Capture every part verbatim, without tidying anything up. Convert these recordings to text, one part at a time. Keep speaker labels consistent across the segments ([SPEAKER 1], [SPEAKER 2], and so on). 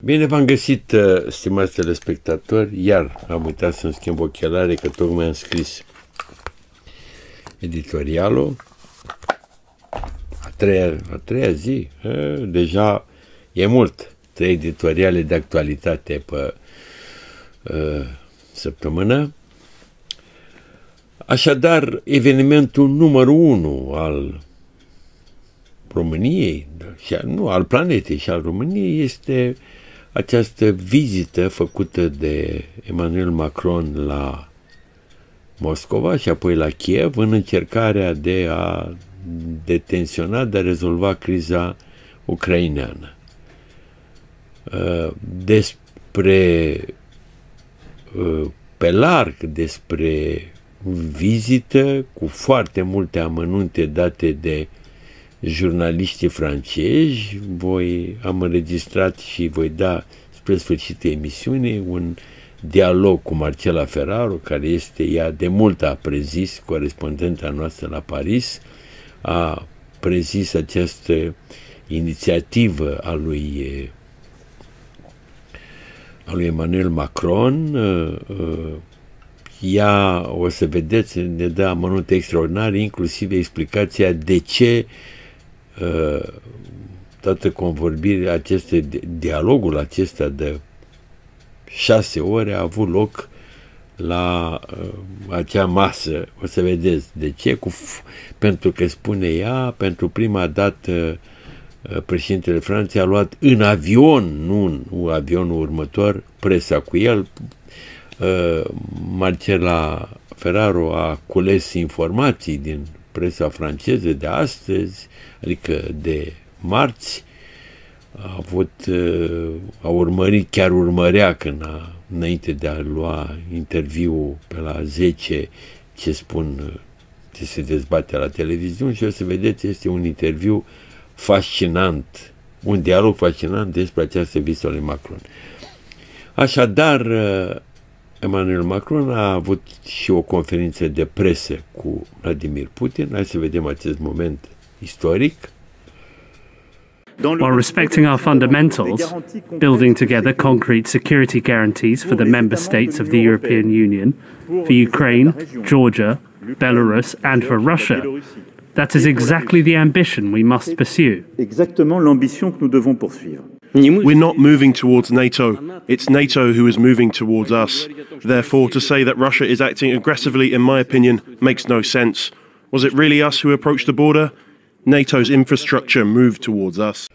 [SPEAKER 1] Bine v-am găsit, stimați telespectatori, iar am uitat să-mi schimb ochelare, că tocmai am scris editorialul, a treia, a treia zi, deja e mult, trei editoriale de actualitate pe uh, săptămână. Așadar, evenimentul numărul unu al României, și nu al planetei și al României, este această vizită făcută de Emmanuel Macron la Moscova și apoi la Kiev în încercarea de a detensiona, de a rezolva criza ucraineană. Despre, pe larg, despre vizită cu foarte multe amănunte date de jurnaliștii francezi, voi am înregistrat și voi da spre sfârșitul emisiunii un dialog cu Marcela Ferraro, care este ea de mult a prezis, corespondenta noastră la Paris, a prezis această inițiativă a lui, a lui Emmanuel Macron. Ea, o să vedeți, ne dă amănunte extraordinare, inclusiv explicația de ce uh, toată convorbirea aceste, dialogul acesta de șase ore a avut loc la uh, acea masă. O să vedeți de ce, cu, pentru că spune ea, pentru prima dată uh, președintele Franței a luat în avion, nu în avionul următor, presa cu el. Uh, Marcela Ferraro a cules informații din presa franceză de astăzi, adică de marți. A avut, uh, a urmărit, chiar urmărea când a, înainte de a lua interviul pe la zece, ce spun, ce se dezbate la televiziune, și o să vedeți, este un interviu fascinant, un dialog fascinant despre această vizită lui Macron. Așadar, uh, Emmanuel Macron a avut și o conferință de presă cu Vladimir Putin. Hai să vedem acest moment istoric.
[SPEAKER 2] While respecting our fundamentals, building together concrete security guarantees for the member states of the European Union, for Ukraine, Georgia, Belarus and for Russia. That is exactly the ambition we must pursue.
[SPEAKER 3] Exactement l'ambition que nous devons poursuivre.
[SPEAKER 4] We're not moving towards NATO. It's NATO who is moving towards us. Therefore, to say that Russia is acting aggressively, in my opinion, makes no sense. Was it really us who approached the border? NATO's infrastructure moved towards us.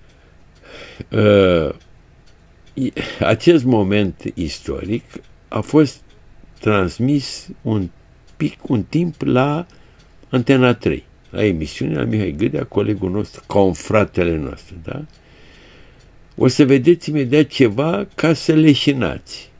[SPEAKER 1] Uh, acest moment istoric a fost transmis un pic, un timp la Antena trei, la emisiunea la Mihai Gâdea, colegul nostru, confratele nostru, da? O să vedeți imediat ceva ca să leșinați.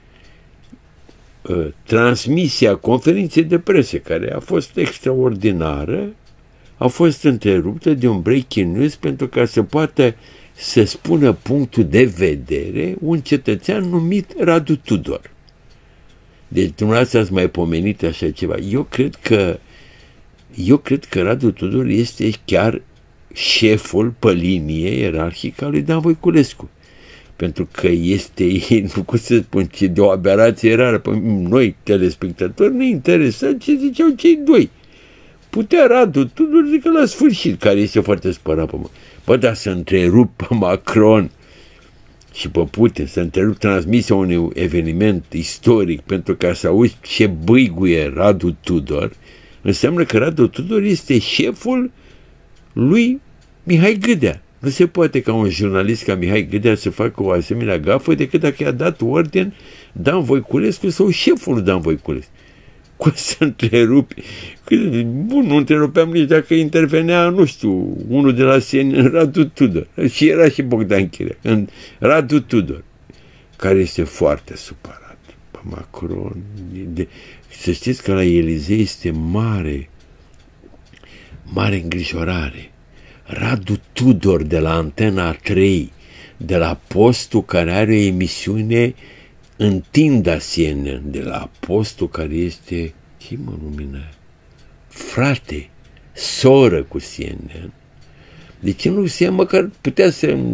[SPEAKER 1] Transmisia conferinței de presă, care a fost extraordinară, a fost întreruptă de un breaking news pentru ca să poată să spună punctul de vedere un cetățean numit Radu Tudor. Deci dumneavoastră ați mai pomenit așa ceva. Eu cred că eu cred că Radu Tudor este chiar șeful pe linie ierarhică a lui Dan Voiculescu. Pentru că este, nu cum să spun, ce de o aberație rară. Pe noi, telespectatori, ne interesă ce ziceau cei doi. Putea Radu Tudor, zică la sfârșit, care este foarte spărat pe mă. Bă, dar să întrerup pe Macron și pe Putin, să întrerup transmisia unui eveniment istoric pentru ca să auzi ce bâiguie Radu Tudor, înseamnă că Radu Tudor este șeful lui Mihai Gâdea. Nu se poate ca un jurnalist ca Mihai Gâdea să facă o asemenea gafă decât dacă i-a dat ordin Dan Voiculescu sau șeful lui Dan Voiculescu. Cum să întrerupi? Bun, nu întrerupeam nici dacă intervenea, nu știu, unul de la S N N, Radu Tudor. Și era și Bogdan Chirea. Radu Tudor, care este foarte supărat pe Macron. De, să știți că la Elizei este mare, mare îngrijorare. Radu Tudor de la Antena trei, de la postul care are o emisiune în Tinda C N N, de la postul care este, ce mă lumină, frate, soră cu C N N. De ce nu se ia, măcar putea să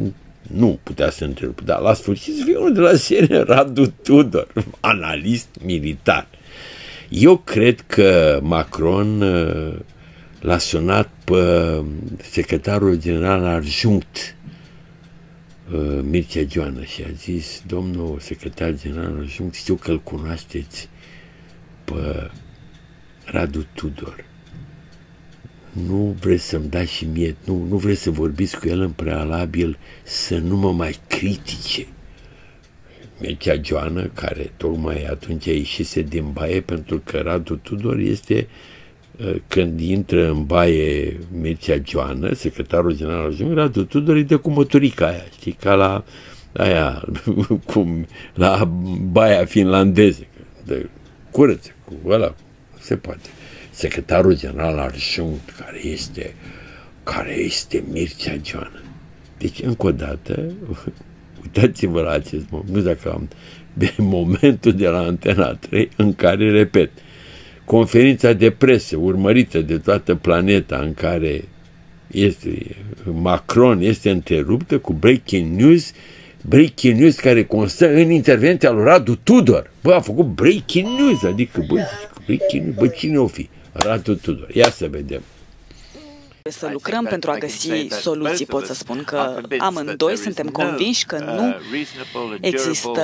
[SPEAKER 1] Nu putea să întrerup, dar la sfârșit să fie unul de la serie, Radu Tudor, analist militar. Eu cred că Macron l-a sunat pe secretarul general adjunct Mircea Joană și a zis: domnul secretar general adjunct, știu că îl cunoașteți pe Radu Tudor. Nu vreți să-mi dați și mie, nu, nu vreți să vorbiți cu el în prealabil să nu mă mai critice. Mircea Joană, care tocmai atunci ieșise din baie, pentru că Radu Tudor este, când intră în baie Mircea Joană, secretarul general adjunct, Radu Tudor îi dă cu motorica aia, știi, ca la aia, cum, la baia finlandeză, de curăță, cu ăla, se poate. Secretarul general adjunct, care este, care este Mircea Joană. Deci, încă o dată, uitați-vă la acest moment, nu știu dacă am momentul de la Antena trei în care, repet, conferința de presă urmărită de toată planeta, în care este Macron este întreruptă cu breaking news, breaking news care constă în intervenția lui Radu Tudor. Bă, a făcut breaking news, adică, bă, breaking news, bă, cine o fi? Radu Tudor. Ia să vedem.
[SPEAKER 5] Să lucrăm pentru a găsi soluții. Pot să spun că amândoi suntem convinși că nu există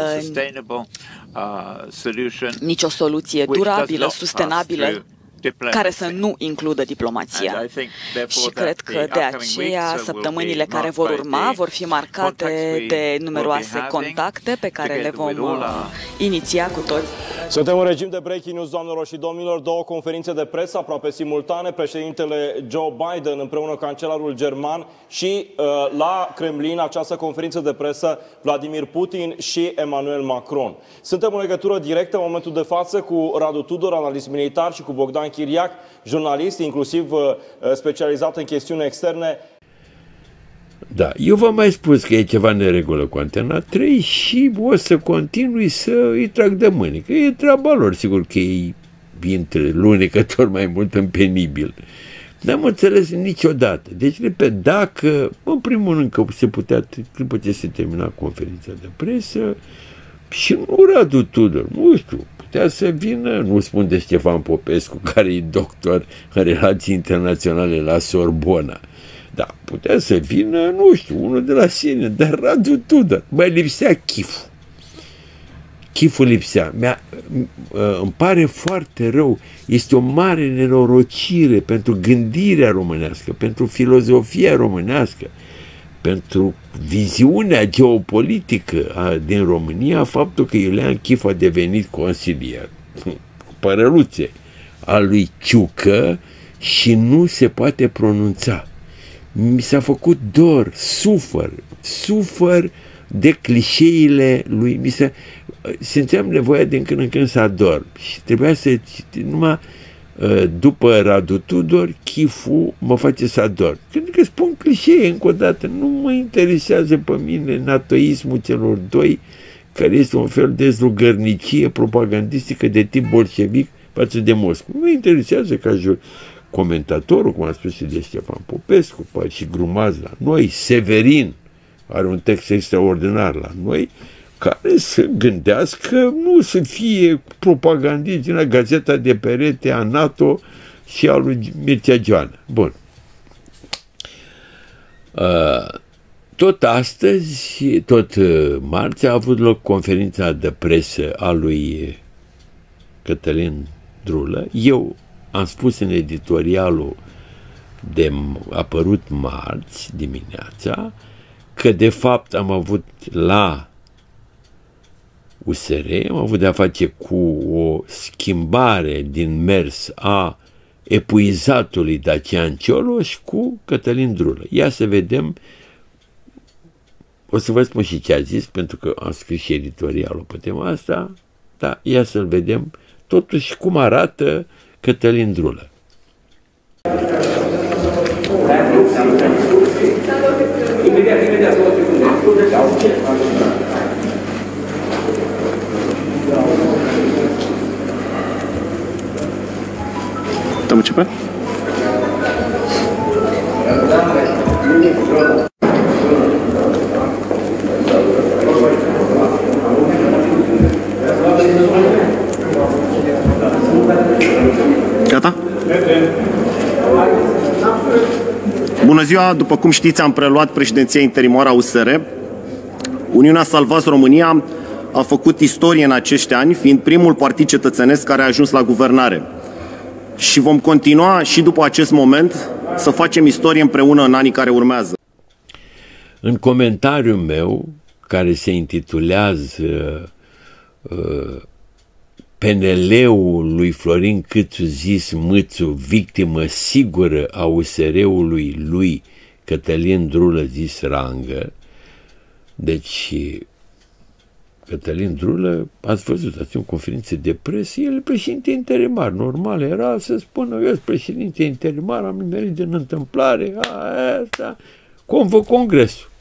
[SPEAKER 5] nicio soluție durabilă, sustenabilă, care să nu includă diplomația. Și cred că de aceea săptămânile care vor urma vor fi marcate de numeroase contacte pe care le vom iniția cu toți.
[SPEAKER 6] Suntem în regim de breaking news, doamnelor și domnilor, două conferințe de presă aproape simultane, președintele Joe Biden împreună cancelarul german și uh, la Kremlin această conferință de presă Vladimir Putin și Emmanuel Macron. Suntem în legătură directă în momentul de față cu Radu Tudor, analist militar, și cu Bogdan Chiriac, jurnalist, inclusiv uh, specializat în chestiuni externe.
[SPEAKER 1] Da, eu v-am mai spus că e ceva neregulă cu Antena trei și o să continui să îi trag de mâini, că e treaba lor, sigur că ei intră lunecător mai mult în penibil. N-am înțeles niciodată. Deci, repet, dacă, în primul rând, că se putea, după ce se termina conferința de presă, și nu Radu Tudor, nu știu, putea să vină, nu spun de Ștefan Popescu, care e doctor în relații internaționale la Sorbona. Da, putea să vină, nu știu, unul de la sine, dar Radu Tudor. Mai lipsea chiful. Chiful lipsea. Mi-a, îmi pare foarte rău. Este o mare nenorocire pentru gândirea românească, pentru filozofia românească, pentru viziunea geopolitică a, din România, faptul că Iulian Chif a devenit consilier, părăluțe, a lui Ciucă și nu se poate pronunța. Mi s-a făcut dor, sufăr, sufăr de clișeile lui. Mi se, simțeam nevoia din când în când să adorm și trebuia să, numai după Radu Tudor, Chifu mă face să adorm. Pentru că spun clișee încă o dată, nu mă interesează pe mine natoismul celor doi, care este un fel de zlugărnicie propagandistică de tip bolșevic față de Moscova. Nu mă interesează ca jur. Comentatorul, cum a spus și de Ștefan Popescu, poate și Grumaz la noi, Severin are un text extraordinar la noi, care să gândească, nu să fie propagandist din Gazeta de Perete a NATO și a lui Mircea Joană. Bun. Uh, tot astăzi, tot marți, a avut loc conferința de presă a lui Cătălin Drulă. Eu am spus în editorialul de apărut marți dimineața că de fapt am avut la U S R, am avut de-a face cu o schimbare din mers a epuizatului Dacian Cioloș cu Cătălin Drulă. Ia să vedem, o să vă spun și ce a zis, pentru că am scris și editorialul pe tema asta, dar ia să-l vedem totuși cum arată Cătălin Drulă. Imediat, imediat,
[SPEAKER 4] Putem începe?
[SPEAKER 7] Bună ziua! După cum știți, am preluat președinția interimară a U S R. Uniunea Salvați România a făcut istorie în acești ani, fiind primul partid cetățenesc care a ajuns la guvernare. Și vom continua și după acest moment să facem istorie împreună în anii care urmează.
[SPEAKER 1] În comentariul meu, care se intitulează uh, P N L-ul lui Florin Câțu zis Mâțu, victimă sigură a U S R-ului lui Cătălin Drulă zis Rangă. Deci Cătălin Drulă, ați văzut, ați în conferințe de presă, el e președinte interimar. Normal era să spună, eu sunt președinte interimar, am nimerit din întâmplare, a, asta, convă congresul.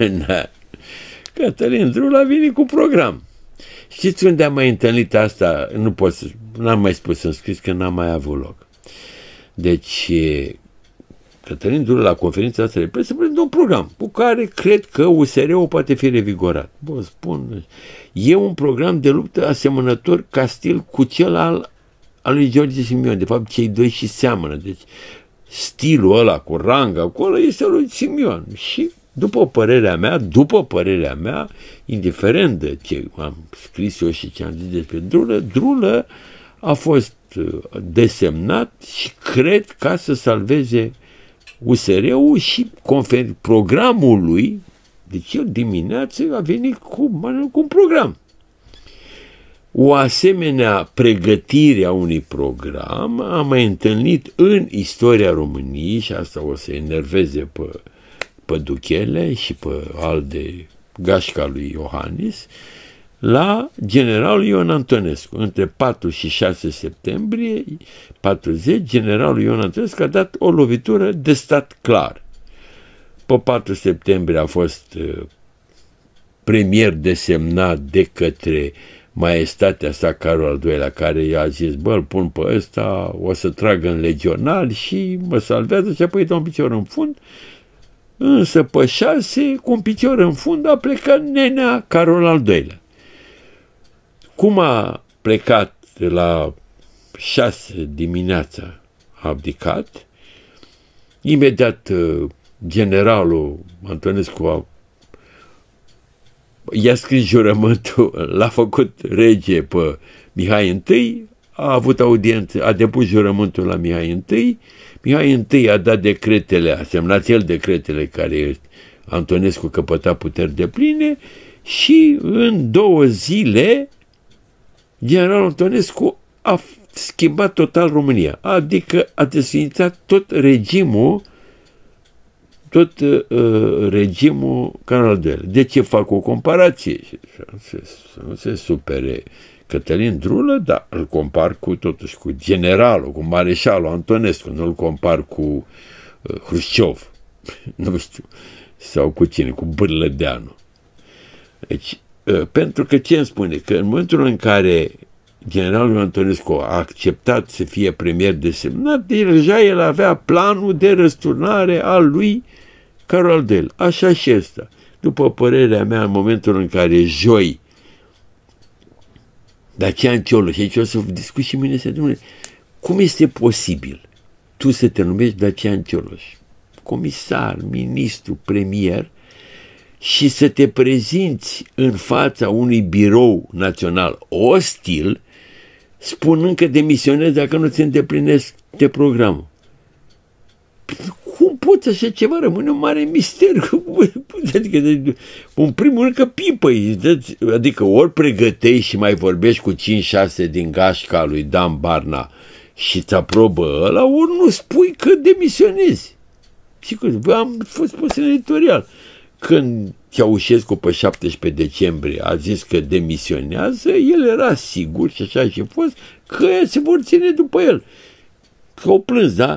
[SPEAKER 1] Cătălin Drulă a venit cu program. Știți unde am mai întâlnit asta? Nu pot să, n-am mai spus în scris că n-am mai avut loc. Deci, Cătălin Drulă la conferința asta de presă prezenta un program cu care cred că U S R-ul poate fi revigorat. Vă spun, e un program de luptă asemănător ca stil cu cel al, al lui George Simion. De fapt, cei doi și seamănă. Deci, stilul ăla cu Rangă acolo este al lui Simion. Și după părerea mea, după părerea mea, indiferent de ce am scris eu și ce am zis despre Drulă, Drulă a fost desemnat și cred ca să salveze U S R-ul și programul lui, deci el dimineață a venit cu, cu un program. O asemenea pregătire a unui program am mai întâlnit în istoria României și asta o să enerveze pe pe Duchele și pe al de gașca lui Iohannis, la generalul Ion Antonescu. Între patru și șase septembrie patruzeci, generalul Ion Antonescu a dat o lovitură de stat clar. Pe patru septembrie a fost premier desemnat de către maestatea sa Carol al doilea, care i-a zis, bă, îl pun pe ăsta, o să tragă în legional și mă salvează și apoi dă un picior în fund. Însă pe șase, cu un picior în fund, a plecat nenea Carol al doilea. Cum a plecat la șase dimineața, a abdicat, imediat generalul Antonescu a, i-a scris jurământul, l-a făcut rege pe Mihai I, a avut audiență, a depus jurământul la Mihai I, Mihai I a dat decretele, a semnat el decretele care Antonescu căpăta puteri depline și în două zile generalul Antonescu a schimbat total România, adică a desființat tot regimul tot uh, regimul Carol al doilea. De ce fac o comparație? Să nu se supere Cătălin Drulă, dar îl compar cu totuși cu generalul, cu mareșalul Antonescu, nu îl compar cu uh, Hrușciov, nu știu, sau cu cine, cu Bârlădeanu. Deci, uh, pentru că ce îmi spune? Că în momentul în care generalul Antonescu a acceptat să fie premier desemnat, deja el avea planul de răsturnare al lui Carol al doilea. Așa și ăsta. După părerea mea, în momentul în care joi Dacian Cioloș, și aici o să discut și mine, să domnule, cum este posibil tu să te numești Dacian Cioloș, comisar, ministru, premier, și să te prezinți în fața unui birou național ostil, spunând că demisionezi dacă nu ți îndeplinesc de programul? Cum poți așa ceva? Rămâne un mare mister. Adică, în primul rând că pipăi, adică ori pregătești și mai vorbești cu cinci șase din gașca lui Dan Barna și îți aprobă ăla, ori nu spui că demisionezi. Și că am fost pus în editorial. Când Ceaușescu pe șaptesprezece decembrie a zis că demisionează, el era sigur, și așa și fost, că se vor ține după el. Că o plâns, da?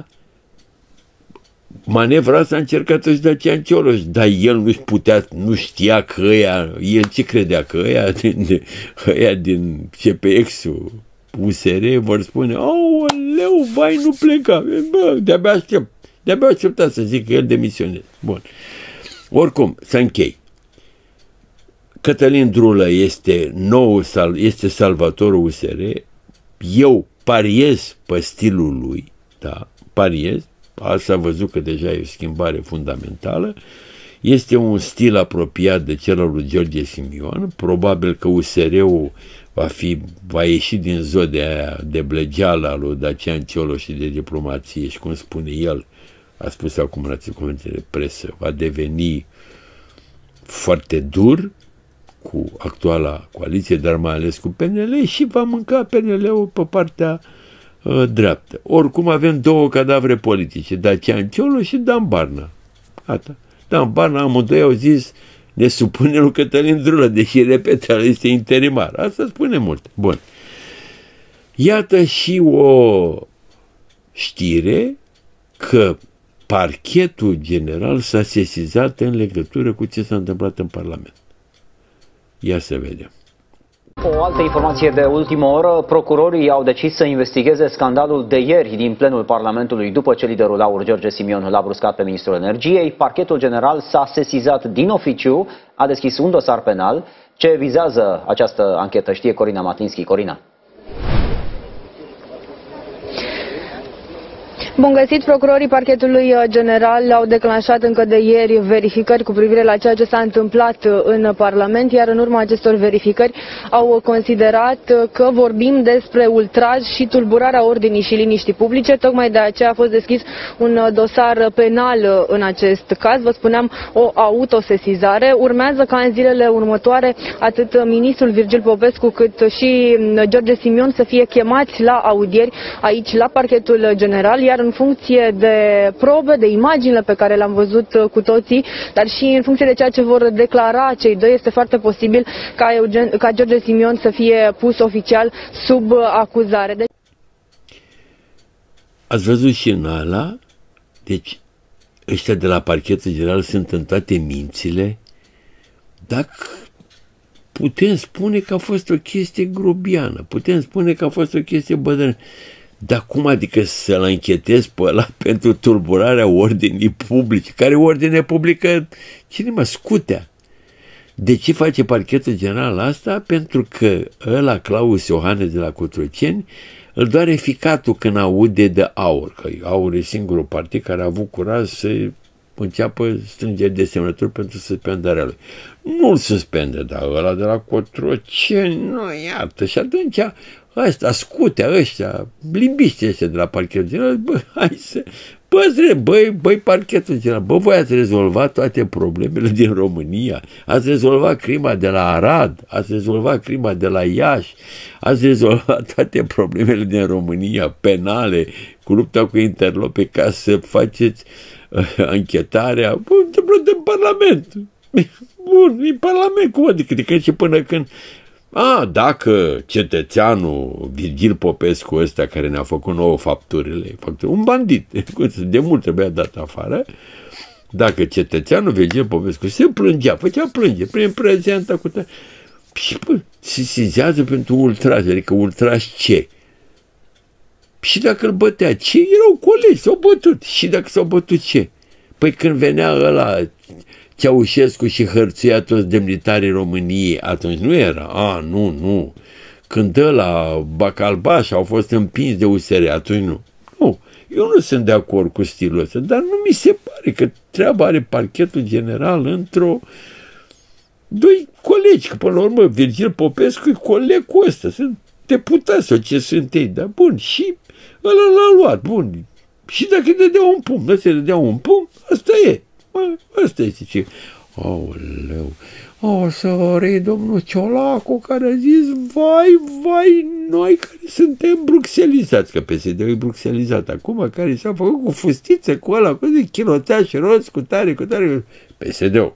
[SPEAKER 1] Manevra asta a încercat-o și Dacian Cioloș, dar el nu putea, nu știa că ăia, el ce credea, că ăia din, ăia din C P X-ul U S R vor spune, aoleu, vai, nu pleca, bă, de-abia aștept, de-abia aștepta să zic că el demisionează. Bun. Oricum, să închei. Cătălin Drulă este nou, este salvatorul U S R, eu pariez pe stilul lui, da, pariez, asta a văzut că deja e o schimbare fundamentală. Este un stil apropiat de cel al lui George Simion. Probabil că U S R-ul va, fi, va ieși din zodia aia de blăgeală a lui Dacian Cioloș și de diplomație și, cum spune el, a spus acum la conferințe de presă, va deveni foarte dur cu actuala coaliție, dar mai ales cu P N L și va mânca P N L-ul pe partea uh, dreaptă. Oricum avem două cadavre politice, Dacian Cioloș și Dan Barna. Gata. Dan Barna, amândoi au zis, ne supune lui Cătălin Drulă, deși, repet, este interimar. Asta spune mult. Bun. Iată și o știre că parchetul general s-a sesizat în legătură cu ce s-a întâmplat în Parlament. Ia să vedem.
[SPEAKER 8] O altă informație de ultimă oră, procurorii au decis să investigheze scandalul de ieri din plenul Parlamentului după ce liderul Laur George Simion l-a bruscat pe ministrul energiei. Parchetul general s-a sesizat din oficiu, a deschis un dosar penal. Ce vizează această anchetă știe Corina Matlinski. Corina.
[SPEAKER 9] Bun găsit, procurorii parchetului general au declanșat încă de ieri verificări cu privire la ceea ce s-a întâmplat în Parlament, iar în urma acestor verificări au considerat că vorbim despre ultraj și tulburarea ordinii și liniștii publice. Tocmai de aceea a fost deschis un dosar penal în acest caz. Vă spuneam, o autosesizare. Urmează ca în zilele următoare atât ministrul Virgil Popescu cât și George Simion să fie chemați la audieri aici la parchetul general, iar în funcție de probe, de imaginile pe care le-am văzut cu toții, dar și în funcție de ceea ce vor declara cei doi, este foarte posibil ca, Eugen, ca George Simion să fie pus oficial sub acuzare. De
[SPEAKER 1] Ați văzut și în ala, deci ăștia de la parchetul general sunt în toate mințile, dacă putem spune că a fost o chestie grobiană, putem spune că a fost o chestie bădănă. Dar cum adică să-l închetezi pe ăla pentru tulburarea ordinii publice? Care ordine publică? Cine mă scutea? De ce face parchetul general asta? Pentru că ăla, Claus Iohannes de la Cotroceni, îl doare ficatul când aude de AUR, că AUR e singurul partid care a avut curaj să înceapă strângeri de semnături pentru suspendarea lui. Nu-l suspendă, dar ăla de la Cotroceni, nu iartă. Și atunci ăsta, scutea ăștia, limbiște ăștia de la parchetul general, bă, hai să, bă, băi, băi, parchetul general, bă, voi ați rezolvat toate problemele din România, ați rezolvat crima de la Arad, ați rezolvat crima de la Iași, ați rezolvat toate problemele din România, penale, cu lupta cu interlope, ca să faceți uh, anchetarea, bă, întâmplă în Parlament. Bun, în Parlament, cum adică, adică și până când A, dacă cetățeanul Virgil Popescu ăsta care ne-a făcut nouă fapturile, un bandit, de mult trebuia dat afară, dacă cetățeanul Virgil Popescu se plângea, făcea plânge, prin prezența cu tăi, și bă, se sizează pentru ultraj, adică ultraj ce? Și dacă îl bătea, ce? Erau colegi, s-au bătut. Și dacă s-au bătut, ce? Păi când venea ăla Ceaușescu și hărțuia toți demnitarii României, atunci nu era. A, nu, nu. Când dă la Bacalbaș au fost împinși de U S R, atunci nu. Nu, eu nu sunt de acord cu stilul ăsta, dar nu mi se pare că treaba are parchetul general într-o doi colegi, că până la urmă Virgil Popescu e colegul ăsta, sunt deputați sau ce sunt ei, dar bun, și ăla l-a luat, bun. Și dacă îi dădea un pumn, dacă îi dădea un pumn, asta e. Asta este ce. Aoleu. O, sorry, domnul Ciolacu, care a zis, vai, vai, noi care suntem bruxelizați, că P S D-ul e bruxelizat acum, care s-a făcut cu fustiță, cu ăla, cu de chiloteaș roz, cu tare, cu tare, P S D-ul.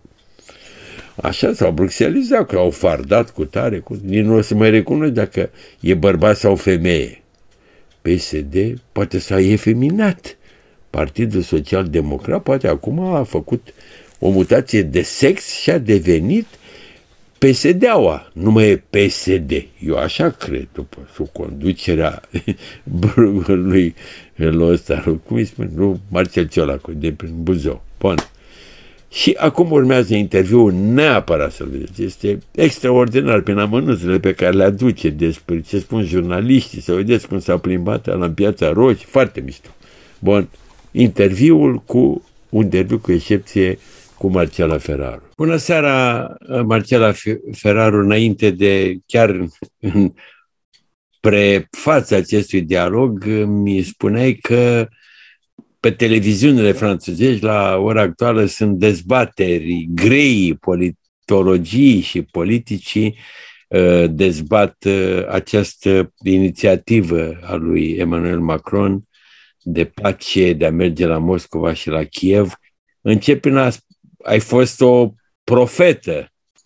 [SPEAKER 1] Așa s-au bruxelizat, că au fardat cu tare, cu... nici nu o să mai recunosc dacă e bărbat sau femeie. P S D poate s-a efeminat. Partidul Social Democrat poate acum a făcut o mutație de sex și a devenit P S D-aua, nu mai e P S D. Eu așa cred, după sub conducerea lui ăsta, cum îi spune, nu, Marcel Ciolacu, de prin Buzău. Bun. Și acum urmează interviul, neapărat să-l vedeți. Este extraordinar prin amănunțele pe care le aduce despre ce spun jurnaliștii, să vedeți cum s-a plimbat la în Piața Roșie, foarte mișto. Bun. interviul cu un interviu cu excepție cu Marcela Ferraru. Bună seara, Marcela Ferraru, înainte de chiar în prefața acestui dialog, mi spuneai că pe televiziunile franțuzești la ora actuală sunt dezbateri grei, politologii și politicii dezbat această inițiativă a lui Emmanuel Macron de pace, de a merge la Moscova și la Kiev. Încep prin a, ai fost o profetă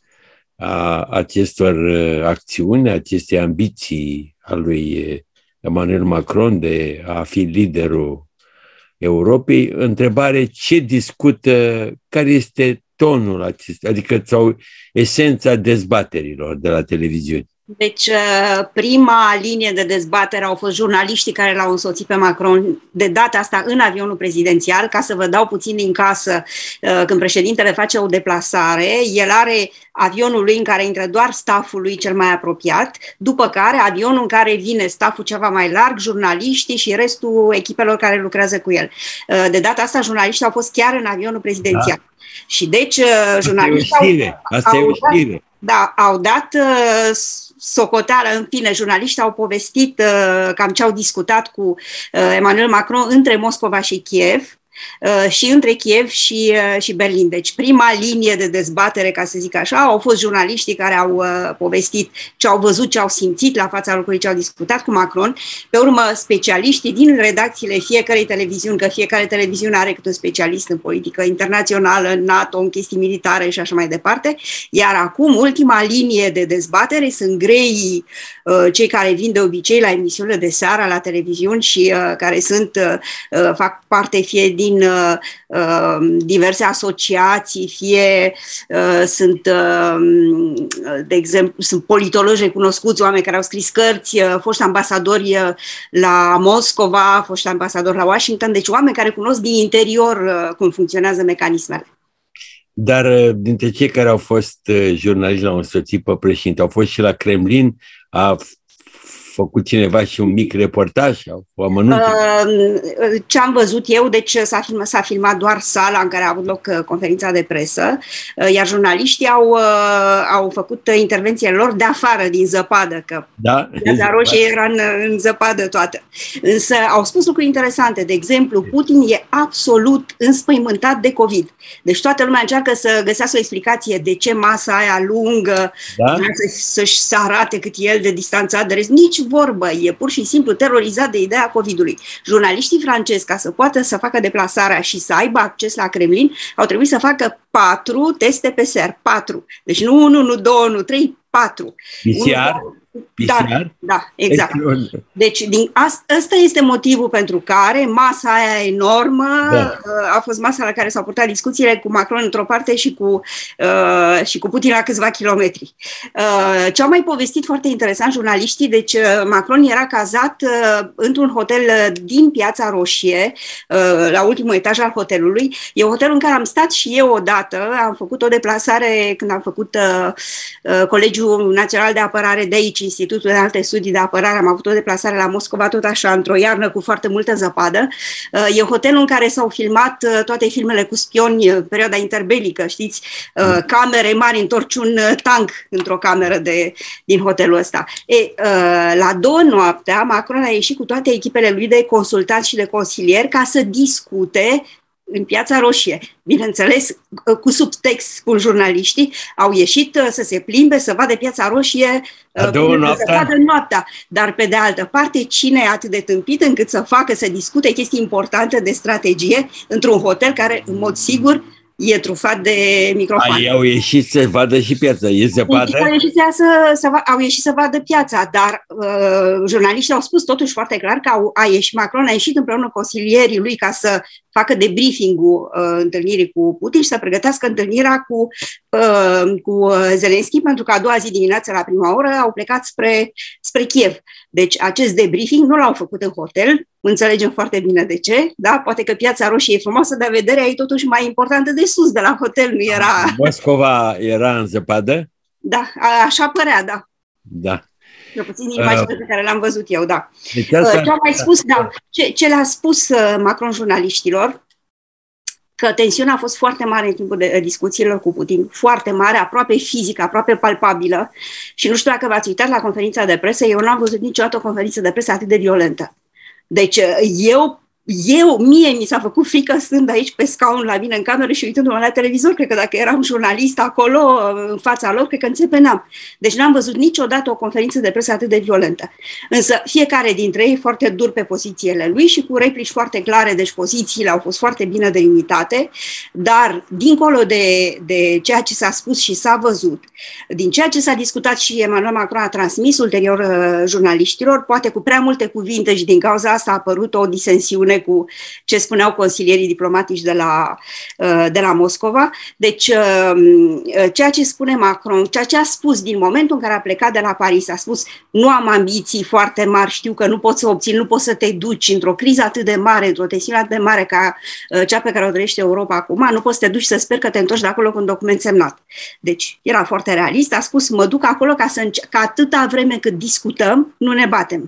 [SPEAKER 1] a acestor acțiuni, acestei ambiții a lui Emmanuel Macron de a fi liderul Europei. Întrebare, ce discută, care este tonul acesta, adică sau esența dezbaterilor de la televiziuni?
[SPEAKER 10] Deci, prima linie de dezbatere au fost jurnaliștii care l-au însoțit pe Macron, de data asta în avionul prezidențial, ca să vă dau puțin din casă, când președintele face o deplasare, el are avionul lui în care intră doar stafful lui cel mai apropiat, după care avionul în care vine stafful ceva mai larg, jurnaliștii și restul echipelor care lucrează cu el. De data asta, jurnaliștii au fost chiar în avionul prezidențial. Da. Și deci, jurnaliștii au,
[SPEAKER 1] Asta
[SPEAKER 10] au,
[SPEAKER 1] e o știre.
[SPEAKER 10] Da, au dat uh, socoteală, în fine, jurnaliștii au povestit uh, cam ce au discutat cu uh, Emmanuel Macron între Moscova și Kiev uh, și între Kiev și, uh, și Berlin. Deci prima linie de dezbatere, ca să zic așa, au fost jurnaliștii care au uh, povestit ce au văzut, ce au simțit la fața locului, ce au discutat cu Macron. Pe urmă, specialiștii din redacțiile fiecărei televiziuni, că fiecare televiziune are câte un specialist în politică internațională, în NATO, în chestii militare și așa mai departe. Iar acum, ultima linie de dezbatere sunt greii, uh, cei care vin de obicei la emisiunile de seară la televiziuni și uh, care sunt, uh, fac parte fie din uh, uh, diverse asociații, fie uh, sunt, uh, de exemplu, sunt politologi recunoscuți, oameni care au scris cărți, uh, foști ambasadori uh, la Moscova, foști ambasadori la Washington, deci oameni care cunosc din interior uh, cum funcționează mecanismele.
[SPEAKER 1] Dar dintre cei care au fost jurnaliști la un însoțit pe președinte, au fost și la Kremlin, a făcut cineva și un mic reportaj? Uh,
[SPEAKER 10] ce am văzut eu, deci s-a filmat, s-a filmat doar sala în care a avut loc conferința de presă, uh, iar jurnaliștii au, uh, au făcut intervențiile lor de afară, din zăpadă, că
[SPEAKER 1] da?
[SPEAKER 10] Piața Roșie era în, în zăpadă toată. Însă au spus lucruri interesante. De exemplu, Putin e absolut înspăimântat de COVID. Deci toată lumea încearcă să găsească o explicație de ce masa aia lungă, da? să-și să arate cât el de distanțat de rest. Nici vorbă, e pur și simplu terorizat de ideea COVID-ului. Jurnaliștii francezi, ca să poată să facă deplasarea și să aibă acces la Kremlin, au trebuit să facă patru teste P C R. Patru. Deci nu unu, nu două, nu trei, patru.
[SPEAKER 1] P C R?
[SPEAKER 10] Da, da, exact. Deci din asta, ăsta este motivul pentru care masa aia enormă, da, a fost masa la care s-au purtat discuțiile cu Macron într-o parte și cu, uh, și cu Putin la câțiva kilometri. Uh, ce au mai povestit foarte interesant jurnaliștii, deci Macron era cazat uh, într-un hotel din Piața Roșie, uh, la ultimul etaj al hotelului. E un hotel în care am stat și eu odată, am făcut o deplasare când am făcut uh, uh, Colegiul Național de Apărare de aici, Institutul de Alte Studii de Apărare, am avut o deplasare la Moscova tot așa, într-o iarnă cu foarte multă zăpadă. E hotelul în care s-au filmat toate filmele cu spioni, perioada interbelică, știți? Camere mari, întorci un tank într-o cameră de, din hotelul ăsta. E, la două noaptea, Macron a ieșit cu toate echipele lui de consultanți și de consilieri ca să discute în Piața Roșie. Bineînțeles, cu subtext, spun jurnaliștii, au ieșit să se plimbe, să vadă Piața Roșie,
[SPEAKER 1] să
[SPEAKER 10] vadă noaptea. Dar, pe de altă parte, cine e atât de tâmpit încât să facă, să discute chestii importante de strategie într-un hotel care, în mod sigur, e trufat de microfoane.
[SPEAKER 1] Ai, au ieșit să vadă și piața, e zăpadă?
[SPEAKER 10] Au ieșit să, să, au ieșit să vadă piața, dar uh, jurnaliștii au spus totuși foarte clar că au, a ieșit, Macron a ieșit împreună cu consilierii lui ca să facă debriefing-ul uh, întâlnirii cu Putin și să pregătească întâlnirea cu, uh, cu Zelensky, pentru că a doua zi dimineață, la prima oră, au plecat spre, spre Kiev. Deci acest debriefing nu l-au făcut în hotel, înțelegem foarte bine de ce, da? Poate că Piața Roșie e frumoasă, dar vederea e totuși mai importantă de sus, de la hotel, nu era...
[SPEAKER 1] Moscova era în zăpadă?
[SPEAKER 10] Da, așa părea, da.
[SPEAKER 1] Da.
[SPEAKER 10] Cel puțin din imaginea uh, pe care l-am văzut eu, da.
[SPEAKER 1] Deci asta,
[SPEAKER 10] ce a mai spus, da, ce, ce le-a spus Macron jurnaliștilor, că tensiunea a fost foarte mare în timpul de discuțiilor cu Putin, foarte mare, aproape fizică, aproape palpabilă. Și nu știu dacă v-ați uitat la conferința de presă, eu n-am văzut niciodată o conferință de presă atât de violentă. Deci eu, eu mie mi s-a făcut frică stând aici pe scaun la mine în cameră și uitându-mă la televizor. Cred că dacă eram jurnalist acolo, în fața lor, cred că înțepeneam. Deci n-am văzut niciodată o conferință de presă atât de violentă. Însă fiecare dintre ei foarte dur pe pozițiile lui și cu replici foarte clare, deci pozițiile au fost foarte bine delimitate, dar dincolo de, de ceea ce s-a spus și s-a văzut, din ceea ce s-a discutat și Emmanuel Macron a transmis ulterior uh, jurnaliștilor, poate cu prea multe cuvinte și din cauza asta a apărut o disensiune cu ce spuneau consilierii diplomatici de la, de la Moscova. Deci, ceea ce spune Macron, ceea ce a spus din momentul în care a plecat de la Paris, a spus: nu am ambiții foarte mari, știu că nu poți să obții, nu poți să te duci într-o criză atât de mare, într-o tensiune atât de mare ca cea pe care o trăiește Europa acum, nu poți să te duci să sper că te întorci de acolo cu un document semnat. Deci, era foarte realist, a spus: mă duc acolo ca, să înce- ca atâta vreme cât discutăm, nu ne batem.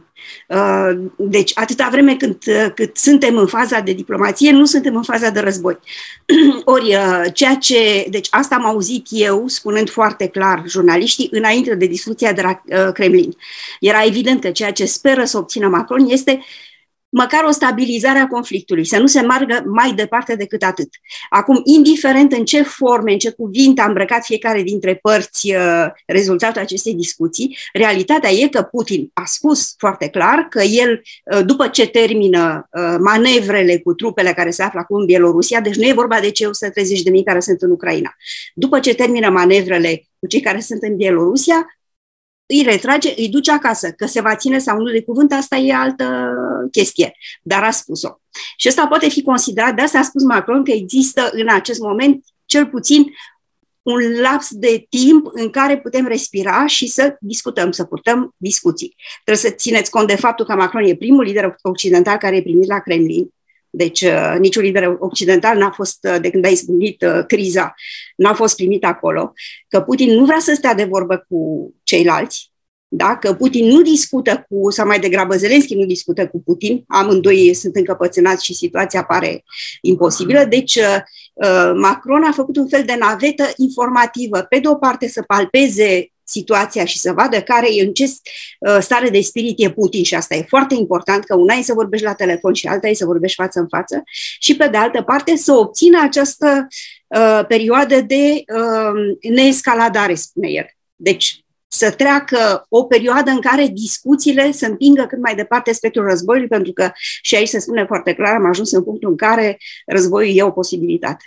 [SPEAKER 10] Deci, atâta vreme cât, cât suntem în faza de diplomație, nu suntem în faza de război. Ori, ceea ce, deci asta am auzit eu, spunând foarte clar jurnaliștii, înainte de discuția de la uh, Kremlin. Era evident că ceea ce speră să obțină Macron este măcar o stabilizare a conflictului, să nu se meargă mai departe decât atât. Acum, indiferent în ce forme, în ce cuvinte a îmbrăcat fiecare dintre părți uh, rezultatul acestei discuții, realitatea e că Putin a spus foarte clar că el, uh, după ce termină uh, manevrele cu trupele care se află acum în Bielorusia, deci nu e vorba de cei o sută treizeci de mii care sunt în Ucraina, după ce termină manevrele cu cei care sunt în Bielorusia, îi retrage, îi duce acasă. Că se va ține sau nu de cuvânt, asta e altă chestie, dar a spus-o. Și ăsta poate fi considerat, de asta a spus Macron, că există în acest moment cel puțin un laps de timp în care putem respira și să discutăm, să purtăm discuții. Trebuie să țineți cont de faptul că Macron e primul lider occidental care e primit la Kremlin. Deci uh, niciun lider occidental n-a fost, uh, de când a izbucnit uh, criza, n-a fost primit acolo, că Putin nu vrea să stea de vorbă cu ceilalți, da? Că Putin nu discută cu, sau mai degrabă Zelenski nu discută cu Putin, amândoi sunt încăpățânați și situația pare imposibilă, deci uh, uh, Macron a făcut un fel de navetă informativă, pe de o parte să palpeze situația și să vadă care e în ce uh, stare de spirit e Putin și asta e foarte important, că una e să vorbești la telefon și alta e să vorbești față în față și pe de altă parte să obțină această uh, perioadă de uh, neescaladare, spune el. Deci să treacă o perioadă în care discuțiile să împingă cât mai departe spectrul războiului, pentru că și aici se spune foarte clar, am ajuns în punctul în care războiul e o posibilitate.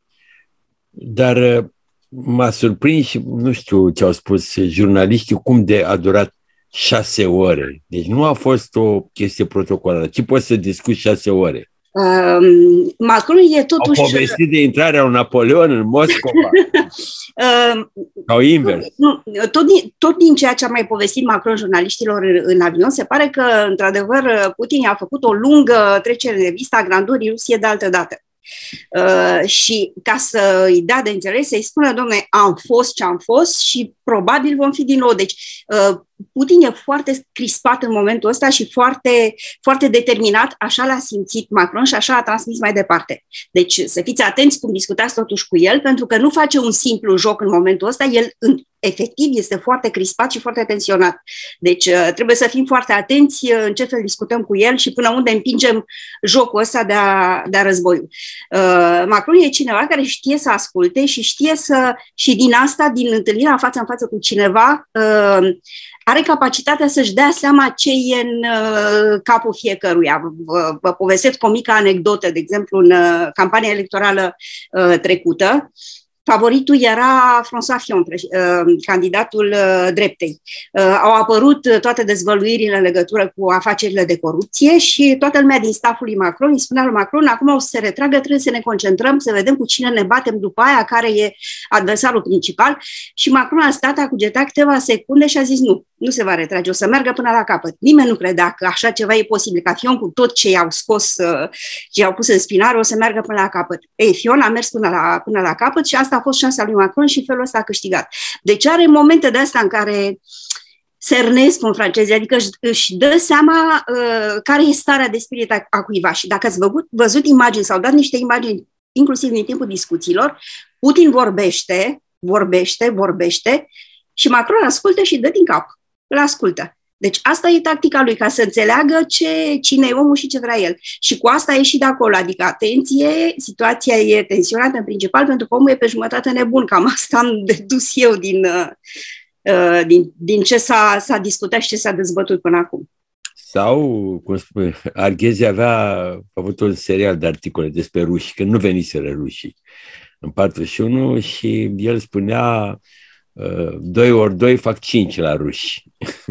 [SPEAKER 1] Dar m-a surprins și nu știu ce au spus jurnaliștii, cum de a durat șase ore. Deci nu a fost o chestie protocolară. Ce poți să discuți șase ore?
[SPEAKER 10] Um, Macron e totuși...
[SPEAKER 1] Au povestit de intrarea lui Napoleon în Moscova. um, Sau invers.
[SPEAKER 10] Nu, tot, din, tot din ceea ce a mai povestit Macron jurnaliștilor în, în avion, se pare că, într-adevăr, Putin a făcut o lungă trecere de vista a grandurii Rusiei de altă dată. Uh, și ca să îi dea de înțeles, să-i spună: dom'le, am fost ce am fost și probabil vom fi din nou. Deci uh, Putin e foarte crispat în momentul ăsta și foarte, foarte determinat, așa l-a simțit Macron și așa a transmis mai departe. Deci să fiți atenți cum discutați totuși cu el, pentru că nu face un simplu joc în momentul ăsta, el în, efectiv este foarte crispat și foarte tensionat. Deci uh, trebuie să fim foarte atenți în ce fel discutăm cu el și până unde împingem jocul ăsta de a, de a războiul. Uh, Macron e cineva care știe să asculte și știe să, și din asta, din întâlnirea față în față cu cineva, uh, are capacitatea să-și dea seama ce e în uh, capul fiecăruia. Vă, vă povestesc o mică anecdotă, de exemplu, în uh, campania electorală uh, trecută. Favoritul era François Fillon, candidatul dreptei. Au apărut toate dezvăluirile în legătură cu afacerile de corupție și toată lumea din stafful lui Macron îi spunea lui Macron: acum o să se retragă, trebuie să ne concentrăm, să vedem cu cine ne batem după aia, care e adversarul principal. Și Macron a stat, a cugetat câteva secunde și a zis: nu, nu se va retrage, o să meargă până la capăt. Nimeni nu credea că așa ceva e posibil, ca Fillon cu tot ce i-au scos, ce i-au pus în spinare, o să meargă până la capăt. Ei, Fillon a mers până la, până la capăt și asta a fost șansa lui Macron și felul ăsta a câștigat. Deci are momente de astea în care cernesc, spun francezii, adică își, își dă seama uh, care e starea de spirit a, a cuiva. Și dacă ați văzut, văzut imagini sau dat niște imagini, inclusiv din timpul discuțiilor, Putin vorbește, vorbește, vorbește și Macron ascultă și dă din cap. Îl ascultă. Deci asta e tactica lui, ca să înțeleagă ce, cine e omul și ce vrea el. Și cu asta e și de acolo, adică atenție, situația e tensionată în principal pentru că omul e pe jumătate nebun. Cam asta am dedus eu din, uh, din, din ce s-a, s-a discutat și ce s-a dezbătut până acum.
[SPEAKER 1] Sau, cum spune, Arghezi avea avut un serial de articole despre ruși, când nu veniseră rușii în patruzeci și unu și el spunea doi ori doi fac cinci la ruși.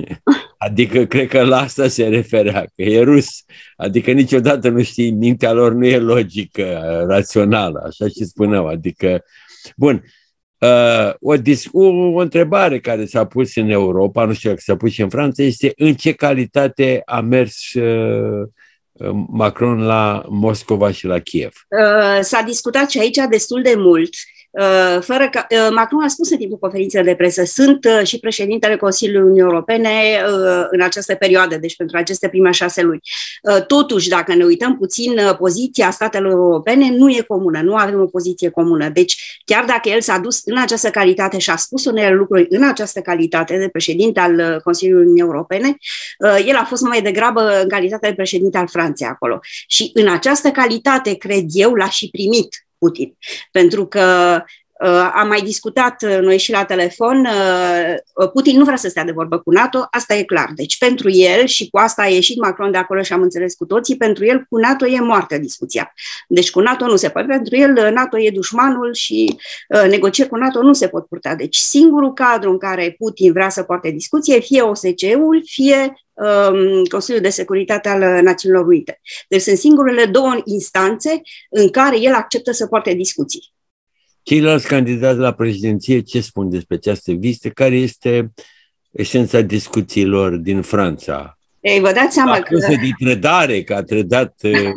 [SPEAKER 1] Adică cred că la asta se referea, că e rus. Adică niciodată nu știi, mintea lor nu e logică, rațională, așa și spuneau. Adică, bun, uh, o, o, o întrebare care s-a pus în Europa, nu știu dacă s-a pus și în Franța, este în ce calitate a mers uh, Macron la Moscova și la Kiev?
[SPEAKER 10] Uh, s-a discutat și aici destul de mult. Uh, fără că, uh, Macron a spus în timpul conferinței de presă, sunt uh, și președintele Consiliului Uniunii Europene uh, în această perioadă, deci pentru aceste prime șase luni. Uh, totuși, dacă ne uităm puțin, uh, poziția statelor europene nu e comună, nu avem o poziție comună. Deci, chiar dacă el s-a dus în această calitate și a spus unele lucruri în această calitate de președinte al Consiliului Uniunii Europene, uh, el a fost mai degrabă în calitate de președinte al Franței acolo. Și în această calitate, cred eu, l-a și primit Putin. Pentru că uh, am mai discutat uh, noi și la telefon, uh, Putin nu vrea să stea de vorbă cu NATO, asta e clar. Deci pentru el, și cu asta a ieșit Macron de acolo și am înțeles cu toții, pentru el cu NATO e moartă discuția. Deci cu NATO nu se poate, pentru el NATO e dușmanul și uh, negocieri cu NATO nu se pot purta. Deci singurul cadru în care Putin vrea să poarte discuție, fie O S C E-ul, fie Consiliul de Securitate al Națiunilor Unite. Deci sunt singurele două instanțe în care el acceptă să poarte discuții.
[SPEAKER 1] Ceilalți candidați la președinție ce spun despre această vizită? Care este esența discuțiilor din Franța?
[SPEAKER 10] Ei, vă dați seama că...
[SPEAKER 1] de trădare, că a trădat...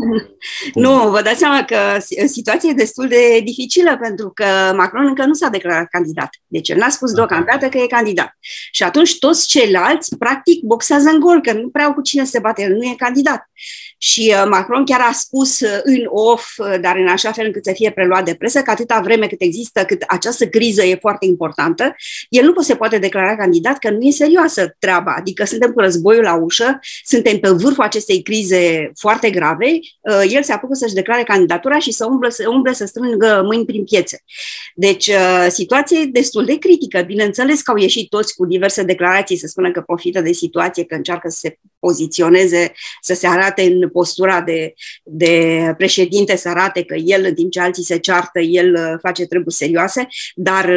[SPEAKER 10] Nu, vă dați seama că situația e destul de dificilă pentru că Macron încă nu s-a declarat candidat. Deci el n-a spus deocamdată că e candidat. Și atunci toți ceilalți, practic, boxează în gol, că nu prea au cu cine se bate, el nu e candidat. Și Macron chiar a spus în off, dar în așa fel încât să fie preluat de presă, că atâta vreme cât există, cât această criză e foarte importantă, el nu se poate declara candidat, că nu e serioasă treaba. Adică suntem cu războiul la ușă, suntem pe vârful acestei crize foarte grave, el se apucă să-și declare candidatura și să umble, să umble să strângă mâini prin piețe. Deci situația e destul de critică. Bineînțeles că au ieșit toți cu diverse declarații să spună că profită de situație, că încearcă să se poziționeze, să se arate în postura de, de președinte, să arate că el, în timp ce alții se ceartă, el face treburi serioase, dar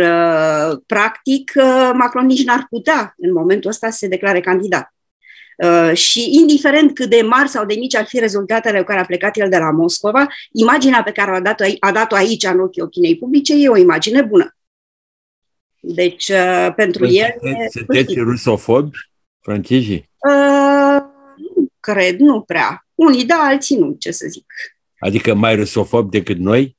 [SPEAKER 10] practic Macron nici n-ar putea în momentul ăsta să se declare candidat. Uh, și indiferent cât de mari sau de mici ar fi rezultatele cu care a plecat el de la Moscova, imaginea pe care a dat-o, a dat-o aici în ochii opiniei publice e o imagine bună. Deci, uh, pentru
[SPEAKER 1] păi,
[SPEAKER 10] el...
[SPEAKER 1] Sunteți rusofobi, francezii?
[SPEAKER 10] Uh, nu cred, nu prea. Unii da, alții nu, ce să zic.
[SPEAKER 1] Adică mai rusofobi decât noi?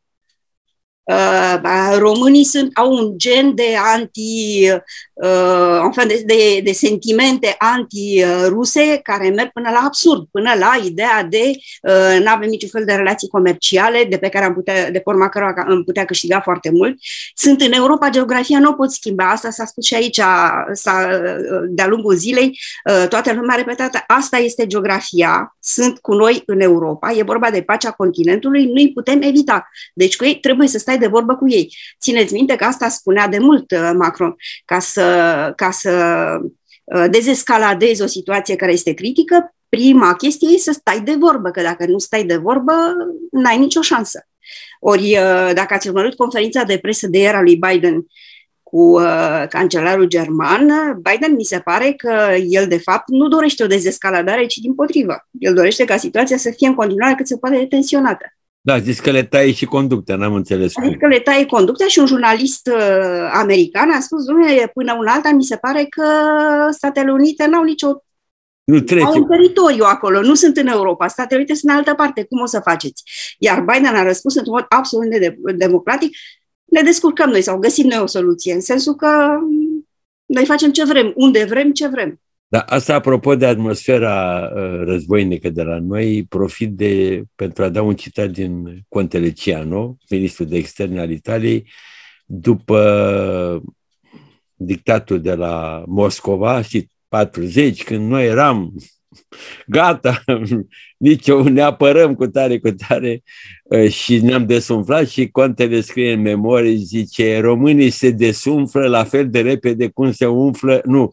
[SPEAKER 10] Uh, românii sunt, au un gen de anti, uh, enfin de, de, de sentimente anti-ruse care merg până la absurd, până la ideea de uh, nu avem niciun fel de relații comerciale de pe care am putea, de forma cărora am putea câștiga foarte mult. Sunt în Europa, geografia nu o pot schimba, asta s-a spus și aici de-a lungul zilei, uh, toată lumea a repetat, asta este geografia, sunt cu noi în Europa, e vorba de pacea continentului, nu-i putem evita. Deci cu ei trebuie să stai de vorbă cu ei. Țineți minte că asta spunea de mult Macron, ca să, ca să dezescaladezi o situație care este critică, prima chestie e să stai de vorbă, că dacă nu stai de vorbă, n-ai nicio șansă. Ori, dacă ați urmărit conferința de presă de ieri a lui Biden cu uh, cancelarul german, Biden mi se pare că el de fapt nu dorește o dezescaladare, ci dimpotrivă. El dorește ca situația să fie în continuare cât se poate de tensionată.
[SPEAKER 1] Da, zis că le taie și conductea, n-am înțeles cum.
[SPEAKER 10] Zis că le taie conductea și un jurnalist uh, american a spus, dom'le, până un alta mi se pare că Statele Unite n-au nicio...
[SPEAKER 1] Nu trece.
[SPEAKER 10] Au un teritoriu acolo, nu sunt în Europa. Statele Unite sunt în altă parte, cum o să faceți? Iar Biden a răspuns într-un mod absolut de democratic, ne descurcăm noi sau găsim noi o soluție, în sensul că noi facem ce vrem, unde vrem, ce vrem.
[SPEAKER 1] Da, asta apropo de atmosfera uh, războinică de la noi, profit de, pentru a da un citat din Contele Ciano, ministrul de externe al Italiei, după dictatul de la Moscova, și patruzeci, când noi eram gata, nici eu ne apărăm cu tare, cu tare, și ne-am desumflat, și Contele scrie în memorie, zice, românii se desumflă la fel de repede cum se umflă, nu,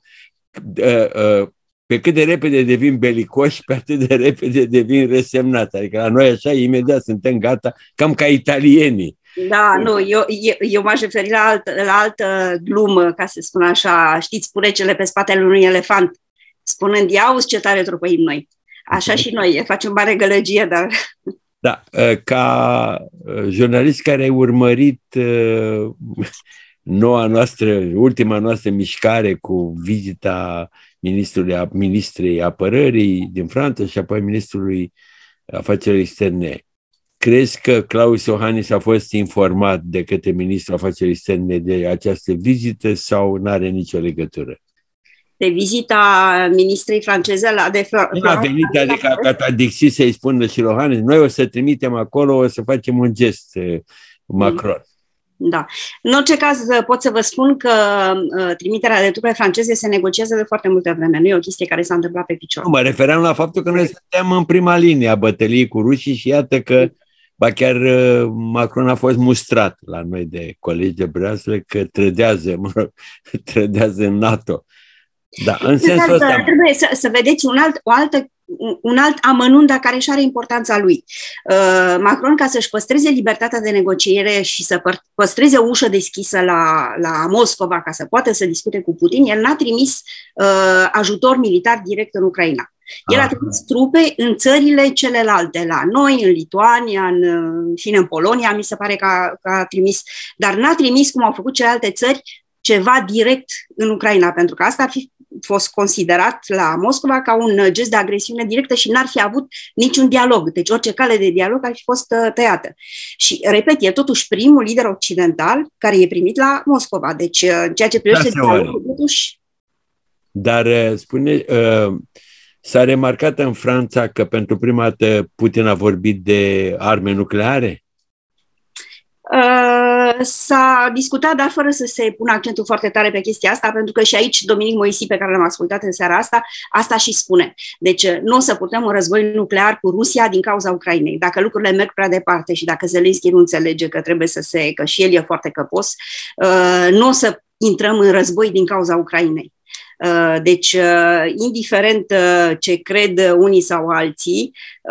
[SPEAKER 1] pe cât de repede devin belicoși, pe atât de repede devin resemnați. Adică la noi așa, imediat suntem gata, cam ca italienii.
[SPEAKER 10] Da, nu, eu, eu, eu m-aș referi la, alt, la altă glumă, ca să spun așa, știți, purecele pe spatele unui elefant, spunând, ia auzi ce tare tropăim noi. Așa și noi, facem mare gălăgie, dar...
[SPEAKER 1] Da, ca jurnalist care ai urmărit noua noastră, ultima noastră mișcare cu vizita ministrului, ministrei apărării din Franța și apoi ministrului afacerilor externe, crezi că Klaus Iohannis a fost informat de către ministrul afacerilor externe de această vizită sau nu are nicio legătură?
[SPEAKER 10] De vizita ministrei franceze la de
[SPEAKER 1] Nu a venit, adică a dixit să-i spună și Iohannis, noi o să trimitem acolo, o să facem un gest Macron.
[SPEAKER 10] Da. În orice caz, pot să vă spun că uh, trimiterea de trupe franceze se negociază de foarte multă vreme. Nu e o chestie care s-a întâmplat pe picior.
[SPEAKER 1] Nu, mă refeream la faptul că noi suntem în prima linie a bătăliei cu rușii și iată că, ba chiar uh, Macron a fost mustrat la noi de colegi de breaslă că trădează, mă rog, trădează în NATO. Da, în sensul ăsta...
[SPEAKER 10] Trebuie să, să vedeți un alt, o altă un alt amănunt, dar care și are importanța lui. Uh, Macron, ca să-și păstreze libertatea de negociere și să păstreze o ușă deschisă la, la Moscova ca să poată să discute cu Putin, el n-a trimis uh, ajutor militar direct în Ucraina. El a trimis trupe în țările celelalte, la noi, în Lituania, în, în fine, în Polonia, mi se pare că a, că a trimis, dar n-a trimis, cum au făcut celelalte țări, ceva direct în Ucraina, pentru că asta ar fi fost considerat la Moscova ca un gest de agresiune directă și n-ar fi avut niciun dialog. Deci orice cale de dialog ar fi fost tăiată. Și, repet, e totuși primul lider occidental care e primit la Moscova. Deci, ceea ce privește dialogul, totuși...
[SPEAKER 1] Dar, spune, s-a remarcat în Franța că pentru prima dată Putin a vorbit de arme nucleare?
[SPEAKER 10] Uh, s-a discutat, dar fără să se pună accentul foarte tare pe chestia asta, pentru că și aici Dominic Moisi, pe care l-am ascultat în seara asta, asta și spune. Deci nu o să purtăm un război nuclear cu Rusia din cauza Ucrainei. Dacă lucrurile merg prea departe și dacă Zelenski nu înțelege că trebuie să se, că și el e foarte căpos, uh, nu o să intrăm în război din cauza Ucrainei. Deci, indiferent ce cred unii sau alții,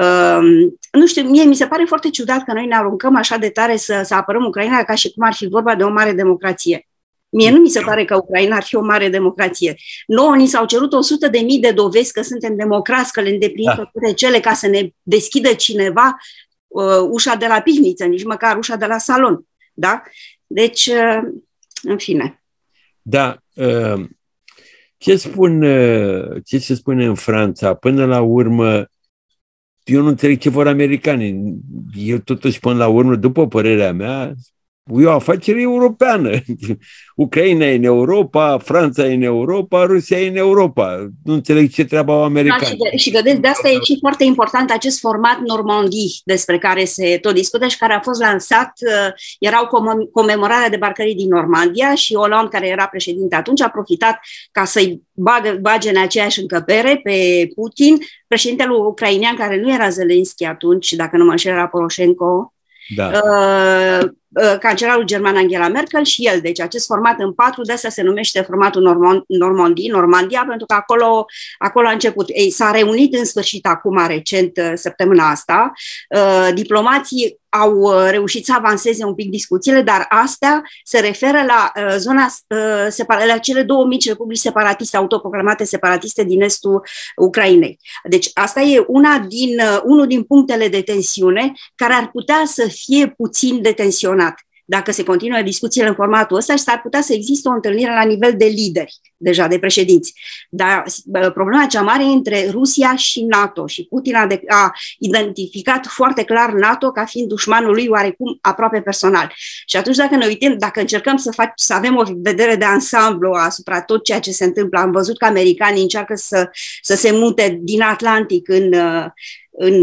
[SPEAKER 10] nu știu, mie mi se pare foarte ciudat că noi ne aruncăm așa de tare să, să apărăm Ucraina ca și cum ar fi vorba de o mare democrație. Mie nu mi se pare că Ucraina ar fi o mare democrație. Nouă ni s-au cerut o sută de mii de dovezi că suntem democrați, că le îndeplinim da. toate cele ca să ne deschidă cineva uh, ușa de la pivniță, nici măcar ușa de la salon. Da? Deci, uh, în fine.
[SPEAKER 1] Da, uh... Ce, spun, ce se spune în Franța? Până la urmă, eu nu înțeleg ce vor americanii. Eu totuși, până la urmă, după părerea mea, e o afacere europeană. Ucraina e în Europa, Franța e în Europa, Rusia e în Europa. Nu înțeleg ce treaba au americanii.
[SPEAKER 10] Da, și, și vedeți, de asta e și foarte important acest format Normandie despre care se tot discută și care a fost lansat. Erau comemorarea debarcării din Normandia și Hollande, care era președinte atunci, a profitat ca să-i bage, bage în aceeași încăpere pe Putin, președintele ucrainean, care nu era Zelenski atunci, dacă nu mă înșel, era Poroșenko, da. uh, cancelarul german Angela Merkel și el. Deci acest format în patru, de asta se numește formatul Normandie, Normandia, pentru că acolo, acolo a început. Ei, s-a reunit în sfârșit acum, recent, săptămâna asta. Diplomații au reușit să avanseze un pic discuțiile, dar astea se referă la zona, la cele două mici republici separatiste, autoproclamate separatiste din estul Ucrainei. Deci asta e una din, unul din punctele de tensiune care ar putea să fie puțin detensionat. dacă se continuă discuțiile în formatul ăsta, și s-ar putea să existe o întâlnire la nivel de lideri, deja de președinți. Dar problema cea mare e între Rusia și NATO și Putin a, de, a identificat foarte clar NATO ca fiind dușmanul lui oarecum aproape personal. Și atunci dacă ne uităm, dacă încercăm să, fac, să avem o vedere de ansamblu asupra tot ceea ce se întâmplă, am văzut că americanii încearcă să, să se mute din Atlantic în, în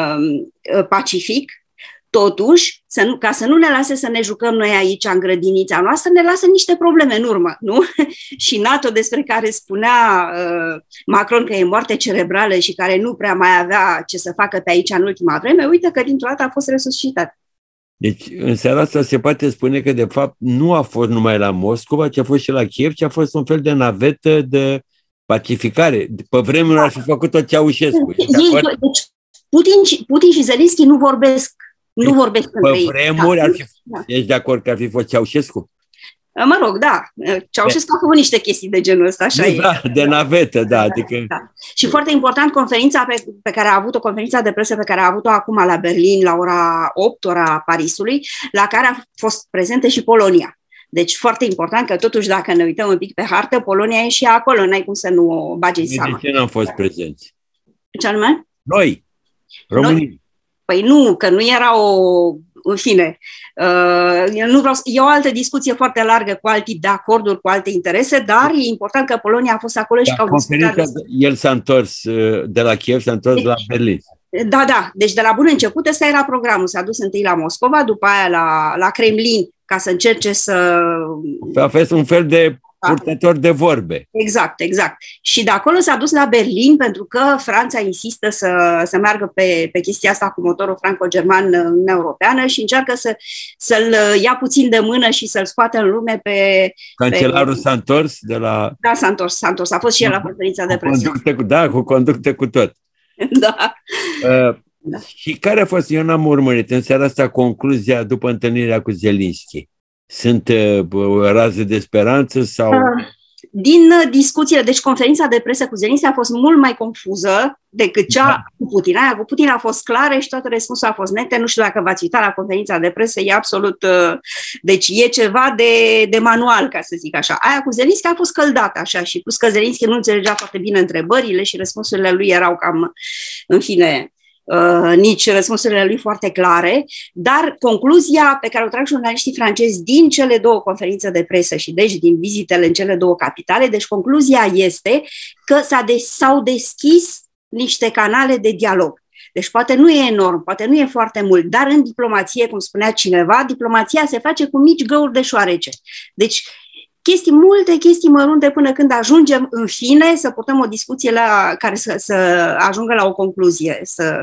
[SPEAKER 10] uh, Pacific. Totuși, să nu, ca să nu ne lase să ne jucăm noi aici în grădinița noastră, ne lasă niște probleme în urmă, nu? Și NATO, despre care spunea uh, Macron că e moarte cerebrală și care nu prea mai avea ce să facă pe aici în ultima vreme, uite că dintr-o dată a fost resuscitat.
[SPEAKER 1] Deci, în seara asta se poate spune că, de fapt, nu a fost numai la Moscova, ci a fost și la Kiev, ci a fost un fel de navetă de pacificare. Pe vremuri ar fi făcut-o Ceaușescu.
[SPEAKER 10] Ei, deci, Putin, Putin și Zelenski nu vorbesc Nu vorbesc între ei.
[SPEAKER 1] Pe vremuri ar fi... Da. Ești de acord că ar fi fost Ceaușescu?
[SPEAKER 10] Mă rog, da. Ceaușescu a făcut niște chestii de genul ăsta, așa e.
[SPEAKER 1] Da, de navetă, da. Adică...
[SPEAKER 10] da. Și foarte important, conferința pe, pe care a avut-o, conferința de presă pe care a avut-o acum la Berlin, la ora opt, ora Parisului, la care a fost prezentă și Polonia. Deci foarte important că totuși, dacă ne uităm un pic pe hartă, Polonia e și acolo, n-ai cum să nu o bagi în seamă.
[SPEAKER 1] De ce n-am fost prezenți?
[SPEAKER 10] Ce anume?
[SPEAKER 1] Noi, românii.
[SPEAKER 10] Păi nu, că nu era o... În fine, uh, nu vreau, e o altă discuție foarte largă cu alt tip de acorduri, cu alte interese, dar e important că Polonia a fost acolo
[SPEAKER 1] da,
[SPEAKER 10] și că au
[SPEAKER 1] discutat. El s-a întors de la Kiev, s-a întors deci, la Berlin.
[SPEAKER 10] Da, da. Deci de la bun început ăsta era programul. S-a dus întâi la Moscova, după aia la, la Kremlin, ca să încerce să...
[SPEAKER 1] A fost un fel de purtător de vorbe.
[SPEAKER 10] Exact, exact. Și de acolo s-a dus la Berlin pentru că Franța insistă să, să meargă pe, pe chestia asta cu motorul franco-german în Uniunea Europeană și încearcă să, să-l ia puțin de mână și să-l scoată în lume pe...
[SPEAKER 1] Cancelarul
[SPEAKER 10] pe...
[SPEAKER 1] s-a întors de la...
[SPEAKER 10] Da, s-a întors, s-a întors. A fost și el la conferința de presă.
[SPEAKER 1] Cu, da, cu conducte cu tot.
[SPEAKER 10] Da.
[SPEAKER 1] Uh, da. Și care a fost, eu n-am urmărit în seara asta, concluzia după întâlnirea cu Zelinski? Sunt uh, raze de speranță sau...
[SPEAKER 10] Din uh, discuțiile, deci conferința de presă cu Zelinski a fost mult mai confuză decât cea da. cu Putin. Aia cu Putin a fost clară și toate răspunsul a fost nete. Nu știu dacă v-ați uitat la conferința de presă, e absolut... Uh, deci e ceva de, de manual, ca să zic așa. Aia cu Zelinski a fost căldată așa și plus că Zelinski nu înțelegea foarte bine întrebările și răspunsurile lui erau cam, în fine... Uh, nici răspunsurile lui foarte clare, dar concluzia pe care o trag jurnaliștii francezi din cele două conferințe de presă și deci din vizitele în cele două capitale, deci concluzia este că s-a des- s-au deschis niște canale de dialog. Deci poate nu e enorm, poate nu e foarte mult, dar în diplomație, cum spunea cineva, diplomația se face cu mici găuri de șoarece. Deci chestii, multe chestii mărunte până când ajungem în fine să purtăm o discuție la care să, să ajungă la o concluzie, să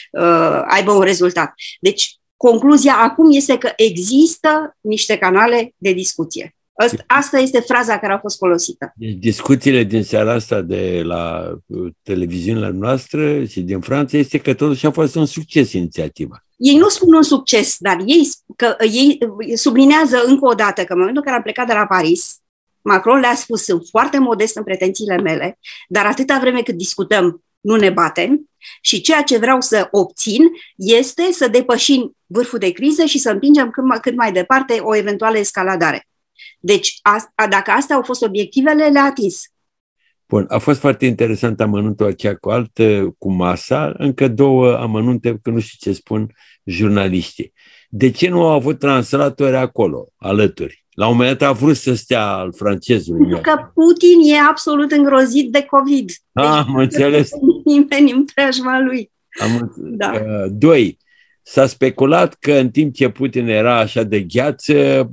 [SPEAKER 10] uh, aibă un rezultat. Deci concluzia acum este că există niște canale de discuție. Asta este fraza care a fost folosită.
[SPEAKER 1] Deci discuțiile din seara asta de la televiziunile noastre și din Franța este că totuși a fost un succes inițiativa.
[SPEAKER 10] Ei nu spun un succes, dar ei, că, ei sublinează încă o dată că în momentul în care am plecat de la Paris, Macron le-a spus, sunt foarte modest în pretențiile mele, dar atâta vreme cât discutăm, nu ne batem și ceea ce vreau să obțin este să depășim vârful de criză și să împingem cât mai, cât mai departe o eventuală escaladare. Deci, a, dacă astea au fost obiectivele, le-a atins.
[SPEAKER 1] Bun, a fost foarte interesant amănuntul acea cu altă, cu masa, încă două amănunte, că nu știu ce spun jurnaliștii. De ce nu au avut translatori acolo, alături? La un moment dat a vrut să stea al francezului.
[SPEAKER 10] Pentru că Putin e absolut îngrozit de COVID. Deci,
[SPEAKER 1] ah, am înțeles.
[SPEAKER 10] Nimeni în preajma lui.
[SPEAKER 1] Am da. uh, doi. S-a speculat că în timp ce Putin era așa de gheață,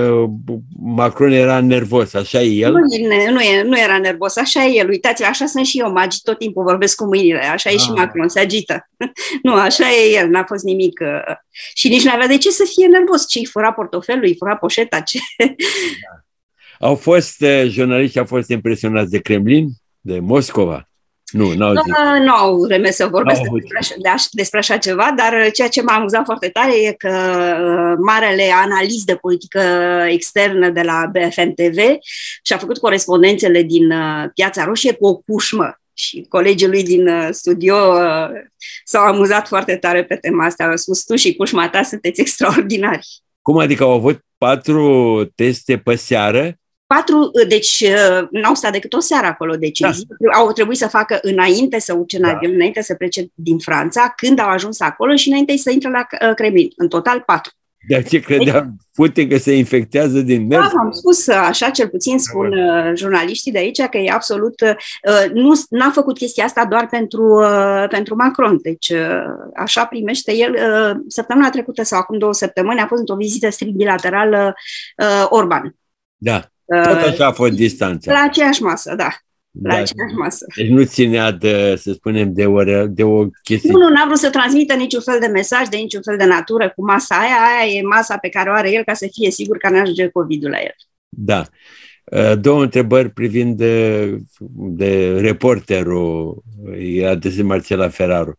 [SPEAKER 1] Macron era nervos, așa e el?
[SPEAKER 10] Nu, nu, e, nu era nervos, așa e el. Uitați-vă, așa sunt și eu, magi, tot timpul vorbesc cu mâinile, așa ah. e și Macron, se agită. Nu, așa e el, n-a fost nimic. Și nici n-avea de ce să fie nervos, ce îi fura portofelul, îi fura poșeta, ce...
[SPEAKER 1] Da. Au fost, jurnaliștii au fost impresionați de Kremlin, de Moscova? Nu, n-au zis.
[SPEAKER 10] Nu au vreme să vorbesc despre așa, despre așa ceva, dar ceea ce m-a amuzat foarte tare e că marele analist de politică externă de la B F M T V și-a făcut corespondențele din Piața Roșie cu o cușmă și colegii lui din studio s-au amuzat foarte tare pe tema asta. Au spus, tu și cușma ta sunteți extraordinari.
[SPEAKER 1] Cum adică au avut patru teste pe seară?
[SPEAKER 10] Patru, deci n-au stat decât o seară acolo, deci da. Au trebuit să facă înainte să urce în avion, da. Înainte să plece din Franța, când au ajuns acolo și înainte să intre la Kremlin. În total patru.
[SPEAKER 1] De ce credeam Putin că se infectează din mers?
[SPEAKER 10] Da, am spus așa, cel puțin spun uh, jurnaliștii de aici, că e absolut, uh, nu n-a făcut chestia asta doar pentru, uh, pentru Macron, deci uh, așa primește el. Uh, săptămâna trecută sau acum două săptămâni a fost într-o vizită strict bilaterală uh, Orban.
[SPEAKER 1] Da, tot așa a fost distanța.
[SPEAKER 10] La aceeași masă, da. La
[SPEAKER 1] Da.
[SPEAKER 10] aceeași masă.
[SPEAKER 1] Deci nu ținea de, să spunem, de o, de o chestie.
[SPEAKER 10] Nu, nu, n-a vrut să transmită niciun fel de mesaj, de niciun fel de natură cu masa aia. Aia e masa pe care o are el ca să fie sigur că n-ajunge COVID-ul la el.
[SPEAKER 1] Da. Două întrebări privind de, de reporterul, i-a adresat Marcela Ferraru.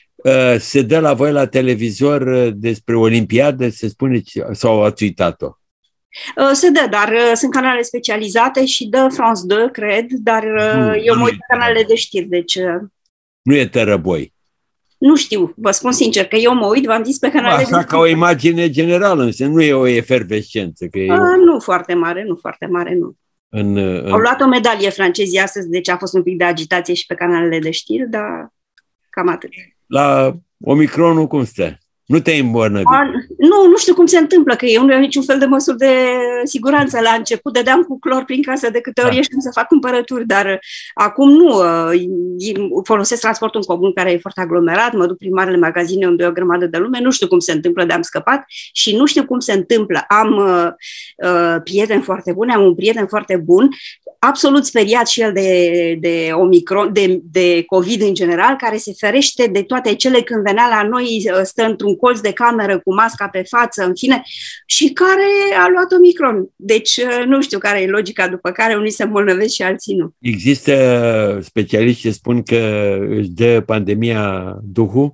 [SPEAKER 1] Se dă la voi la televizor despre Olimpiadă, se spune, sau ați uitat-o?
[SPEAKER 10] Se dă, dar sunt canale specializate și dă France doi, cred, dar nu, eu mă uit pe canalele de știri, deci...
[SPEAKER 1] Nu e tărăboi.
[SPEAKER 10] Nu știu, vă spun sincer, că eu mă uit, v-am zis pe canalele de știri.
[SPEAKER 1] Așa ca o imagine generală, însă nu e o efervescență. Că e
[SPEAKER 10] A,
[SPEAKER 1] o...
[SPEAKER 10] Nu foarte mare, nu foarte mare, nu.
[SPEAKER 1] În, în...
[SPEAKER 10] Au luat o medalie francezii astăzi, deci a fost un pic de agitație și pe canalele de știri, dar cam atât.
[SPEAKER 1] La Omicronul cum stă? Nu te-ai îmbolnăvit?
[SPEAKER 10] Nu, nu știu cum se întâmplă, că eu nu am niciun fel de măsuri de siguranță. La început dădeam cu clor prin casă de câte ori da. ieșim să fac cumpărături, dar acum nu. Folosesc transportul în comun care e foarte aglomerat, mă duc prin marele magazine unde e o grămadă de lume, nu știu cum se întâmplă, de am scăpat și nu știu cum se întâmplă. Am uh, uh, prieteni foarte buni, am un prieten foarte bun, absolut speriat și el de, de Omicron, de, de COVID în general, care se ferește de toate cele când venea la noi, stă într-un colț de cameră cu masca pe față, în fine, și care a luat Omicron. Deci nu știu care e logica după care unii se îmbolnăvesc și alții nu.
[SPEAKER 1] Există specialiști ce spun că își dă pandemia duhul?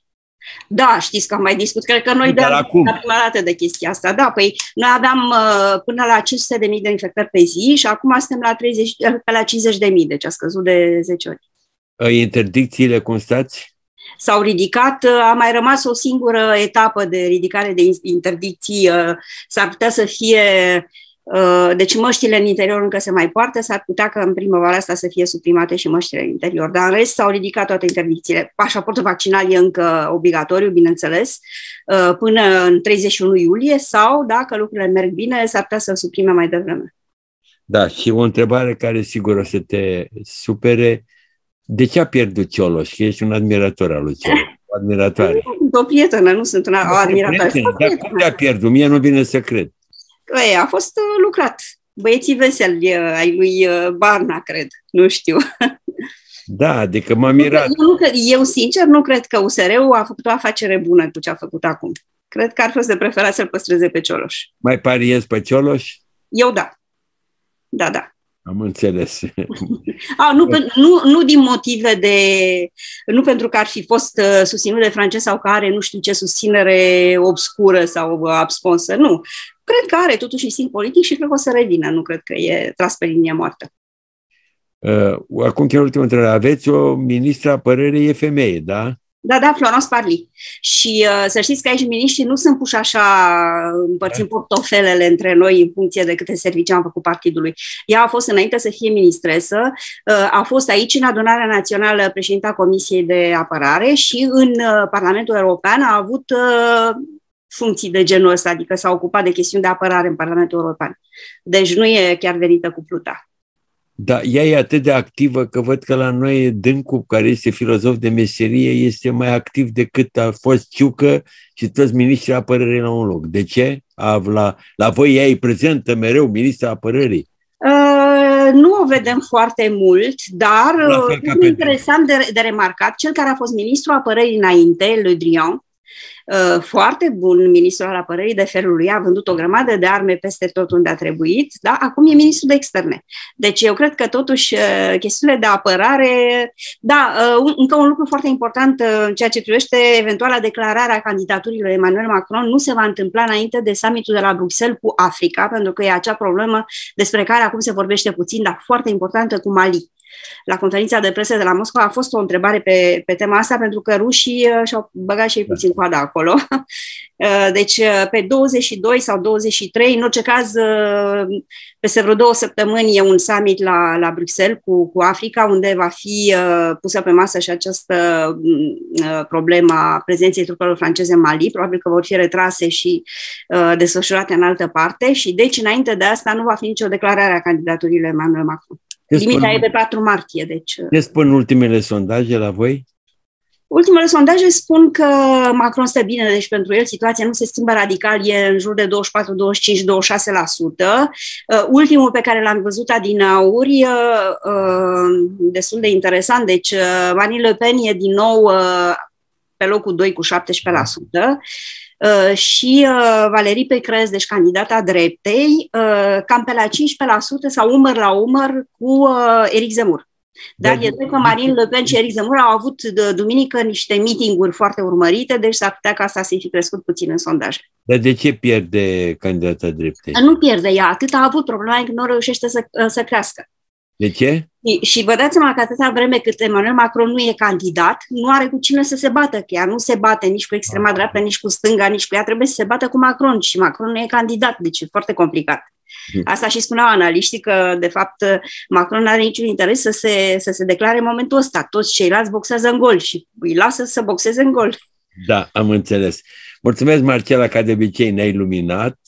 [SPEAKER 10] Da, știți că am mai discutat, cred că noi de la prima dată de chestia asta. Da, păi noi aveam uh, până la cinci sute de mii de infectări pe zi și acum suntem la, treizeci, pe la cincizeci de mii, deci a scăzut de zece ori.
[SPEAKER 1] Interdicțiile, cum stați?
[SPEAKER 10] S-au ridicat, a mai rămas o singură etapă de ridicare de interdicții, s-ar putea să fie, deci măștile în interior încă se mai poartă, s-ar putea că în primăvara asta să fie suprimate și măștile în interior, dar în rest s-au ridicat toate interdicțiile. Pașaportul vaccinal e încă obligatoriu, bineînțeles, până în treizeci și unu iulie sau, dacă lucrurile merg bine, s-ar putea să-l suprime mai devreme.
[SPEAKER 1] Da, și o întrebare care sigur o să te supere. De ce a pierdut Cioloș? Că ești un admirator al lui Cioloș. O admiratoare.
[SPEAKER 10] Sunt o prietenă, nu sunt una, o admiratoare.
[SPEAKER 1] Dar cum te-a pierdut? Mie nu vine să cred.
[SPEAKER 10] Ei, a fost uh, lucrat. Băieții veseli uh, ai lui uh, Barna, cred. Nu știu.
[SPEAKER 1] Da, adică m-a mirat.
[SPEAKER 10] Eu, nu cred, eu, sincer, nu cred că U S R-ul a făcut o afacere bună cu ce a făcut acum. Cred că ar fost de preferat să-l păstreze pe Cioloș.
[SPEAKER 1] Mai pariez pe Cioloș?
[SPEAKER 10] Eu da. Da, da.
[SPEAKER 1] Am înțeles.
[SPEAKER 10] A, nu, nu, nu din motive de... Nu pentru că ar fi fost uh, susținut de francez sau că are nu știu ce susținere obscură sau uh, absponsă. Nu. Cred că are totuși simț politic și cred că o să revină. Nu cred că e tras pe linie moartă.
[SPEAKER 1] Uh, acum chiar ultima întrebare. Aveți o ministră apărării, e femeie, da?
[SPEAKER 10] Da, da, Florence Parly. Și uh, să știți că aici miniștrii nu sunt puși așa, împărțim portofelele între noi în funcție de câte servicii am făcut partidului. Ea a fost înainte să fie ministresă, uh, a fost aici în Adunarea Națională președinta Comisiei de Apărare și în uh, Parlamentul European a avut uh, funcții de genul ăsta, adică s-a ocupat de chestiuni de apărare în Parlamentul European. Deci nu e chiar venită cu pluta.
[SPEAKER 1] Da, ea e atât de activă că văd că la noi Dâncu, care este filozof de meserie, este mai activ decât a fost Ciucă și toți miniștrii apărării la un loc. De ce? A, la, la voi ea e prezentă mereu, ministra apărării.
[SPEAKER 10] Uh, nu o vedem foarte mult, dar uh, e interesant de, de remarcat, cel care a fost ministrul apărării înainte, Le Drian, Uh, foarte bun ministru al apărării de felul lui, a vândut o grămadă de arme peste tot unde a trebuit, da? Acum e ministru de externe. Deci eu cred că totuși uh, chestiunile de apărare, da, uh, încă un lucru foarte important uh, în ceea ce privește eventuala declarare a candidaturii lui Emmanuel Macron nu se va întâmpla înainte de summitul de la Bruxelles cu Africa, pentru că e acea problemă despre care acum se vorbește puțin, dar foarte importantă, cu Mali. la conferința de presă de la Moscova a fost o întrebare pe, pe tema asta, pentru că rușii și-au băgat și ei puțin coada acolo. Deci pe douăzeci și doi sau douăzeci și trei, în orice caz, peste vreo două săptămâni e un summit la, la Bruxelles cu, cu Africa, unde va fi pusă pe masă și această problemă a prezenței trupelor franceze în Mali. Probabil că vor fi retrase și desfășurate în altă parte și deci înainte de asta nu va fi nicio declarare a candidaturii lui Emmanuel Macron. Limita e de patru martie. Deci...
[SPEAKER 1] Ce spun ultimele sondaje la voi?
[SPEAKER 10] Ultimele sondaje spun că Macron stă bine, deci pentru el situația nu se schimbă radical, e în jur de douăzeci și patru, douăzeci și cinci, douăzeci și șase la sută. Uh, ultimul pe care l-am văzut adineauri, uh, uh, destul de interesant, deci uh, Marine Le Pen e din nou uh, pe locul doi cu șaptesprezece la sută. Uh, și uh, Valérie Pécresse, deci candidata dreptei, uh, cam pe la cincisprezece la sută sau umăr la umăr cu uh, Éric Zemmour. Dar e drept că Marine Le Pen și Éric Zemmour au avut de duminică niște meeting-uri foarte urmărite, deci s-ar putea ca asta să-i fi crescut puțin în sondaje.
[SPEAKER 1] Dar de ce pierde candidata dreptei?
[SPEAKER 10] Nu pierde ea, atât a avut problema că nu reușește să, să crească.
[SPEAKER 1] De ce?
[SPEAKER 10] Și, și vă dați seama că atâta vreme cât Emmanuel Macron nu e candidat, nu are cu cine să se bată, că ea nu se bate nici cu extrema dreaptă, nici cu stânga, nici cu ea, trebuie să se bată cu Macron și Macron nu e candidat, deci e foarte complicat. Asta și spuneau analiștii că, de fapt, Macron nu are niciun interes să se, să se declare în momentul ăsta. Toți ceilalți boxează în gol și îi lasă să boxeze în gol.
[SPEAKER 1] Da, am înțeles. Mulțumesc, Marcela, ca de obicei ne-ai iluminat.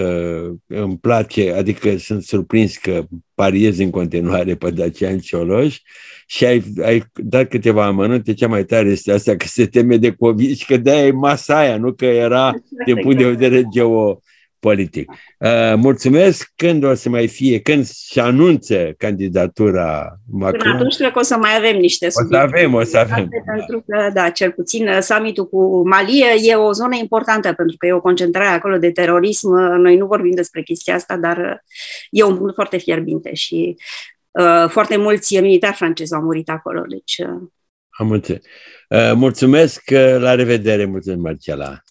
[SPEAKER 1] Îmi place, adică sunt surprins că pariezi în continuare pe Dacian Cioloș și ai, ai dat câteva amănunte. Cea mai tare este asta, că se teme de COVID și că de-aia e masa aia, nu că era din punct de vedere geo politic. Uh, mulțumesc. Când o să mai fie, când se anunță candidatura Macron?
[SPEAKER 10] Până atunci cred că o să mai avem niște subiecte.
[SPEAKER 1] O să avem, o să avem.
[SPEAKER 10] Pentru că, da, cel puțin summitul cu Mali e o zonă importantă, pentru că e o concentrare acolo de terorism. Noi nu vorbim despre chestia asta, dar e un punct foarte fierbinte și uh, foarte mulți militari francezi au murit acolo. Deci, uh...
[SPEAKER 1] Am înțeles. Uh, mulțumesc, la revedere. Mulțumesc, Marcela.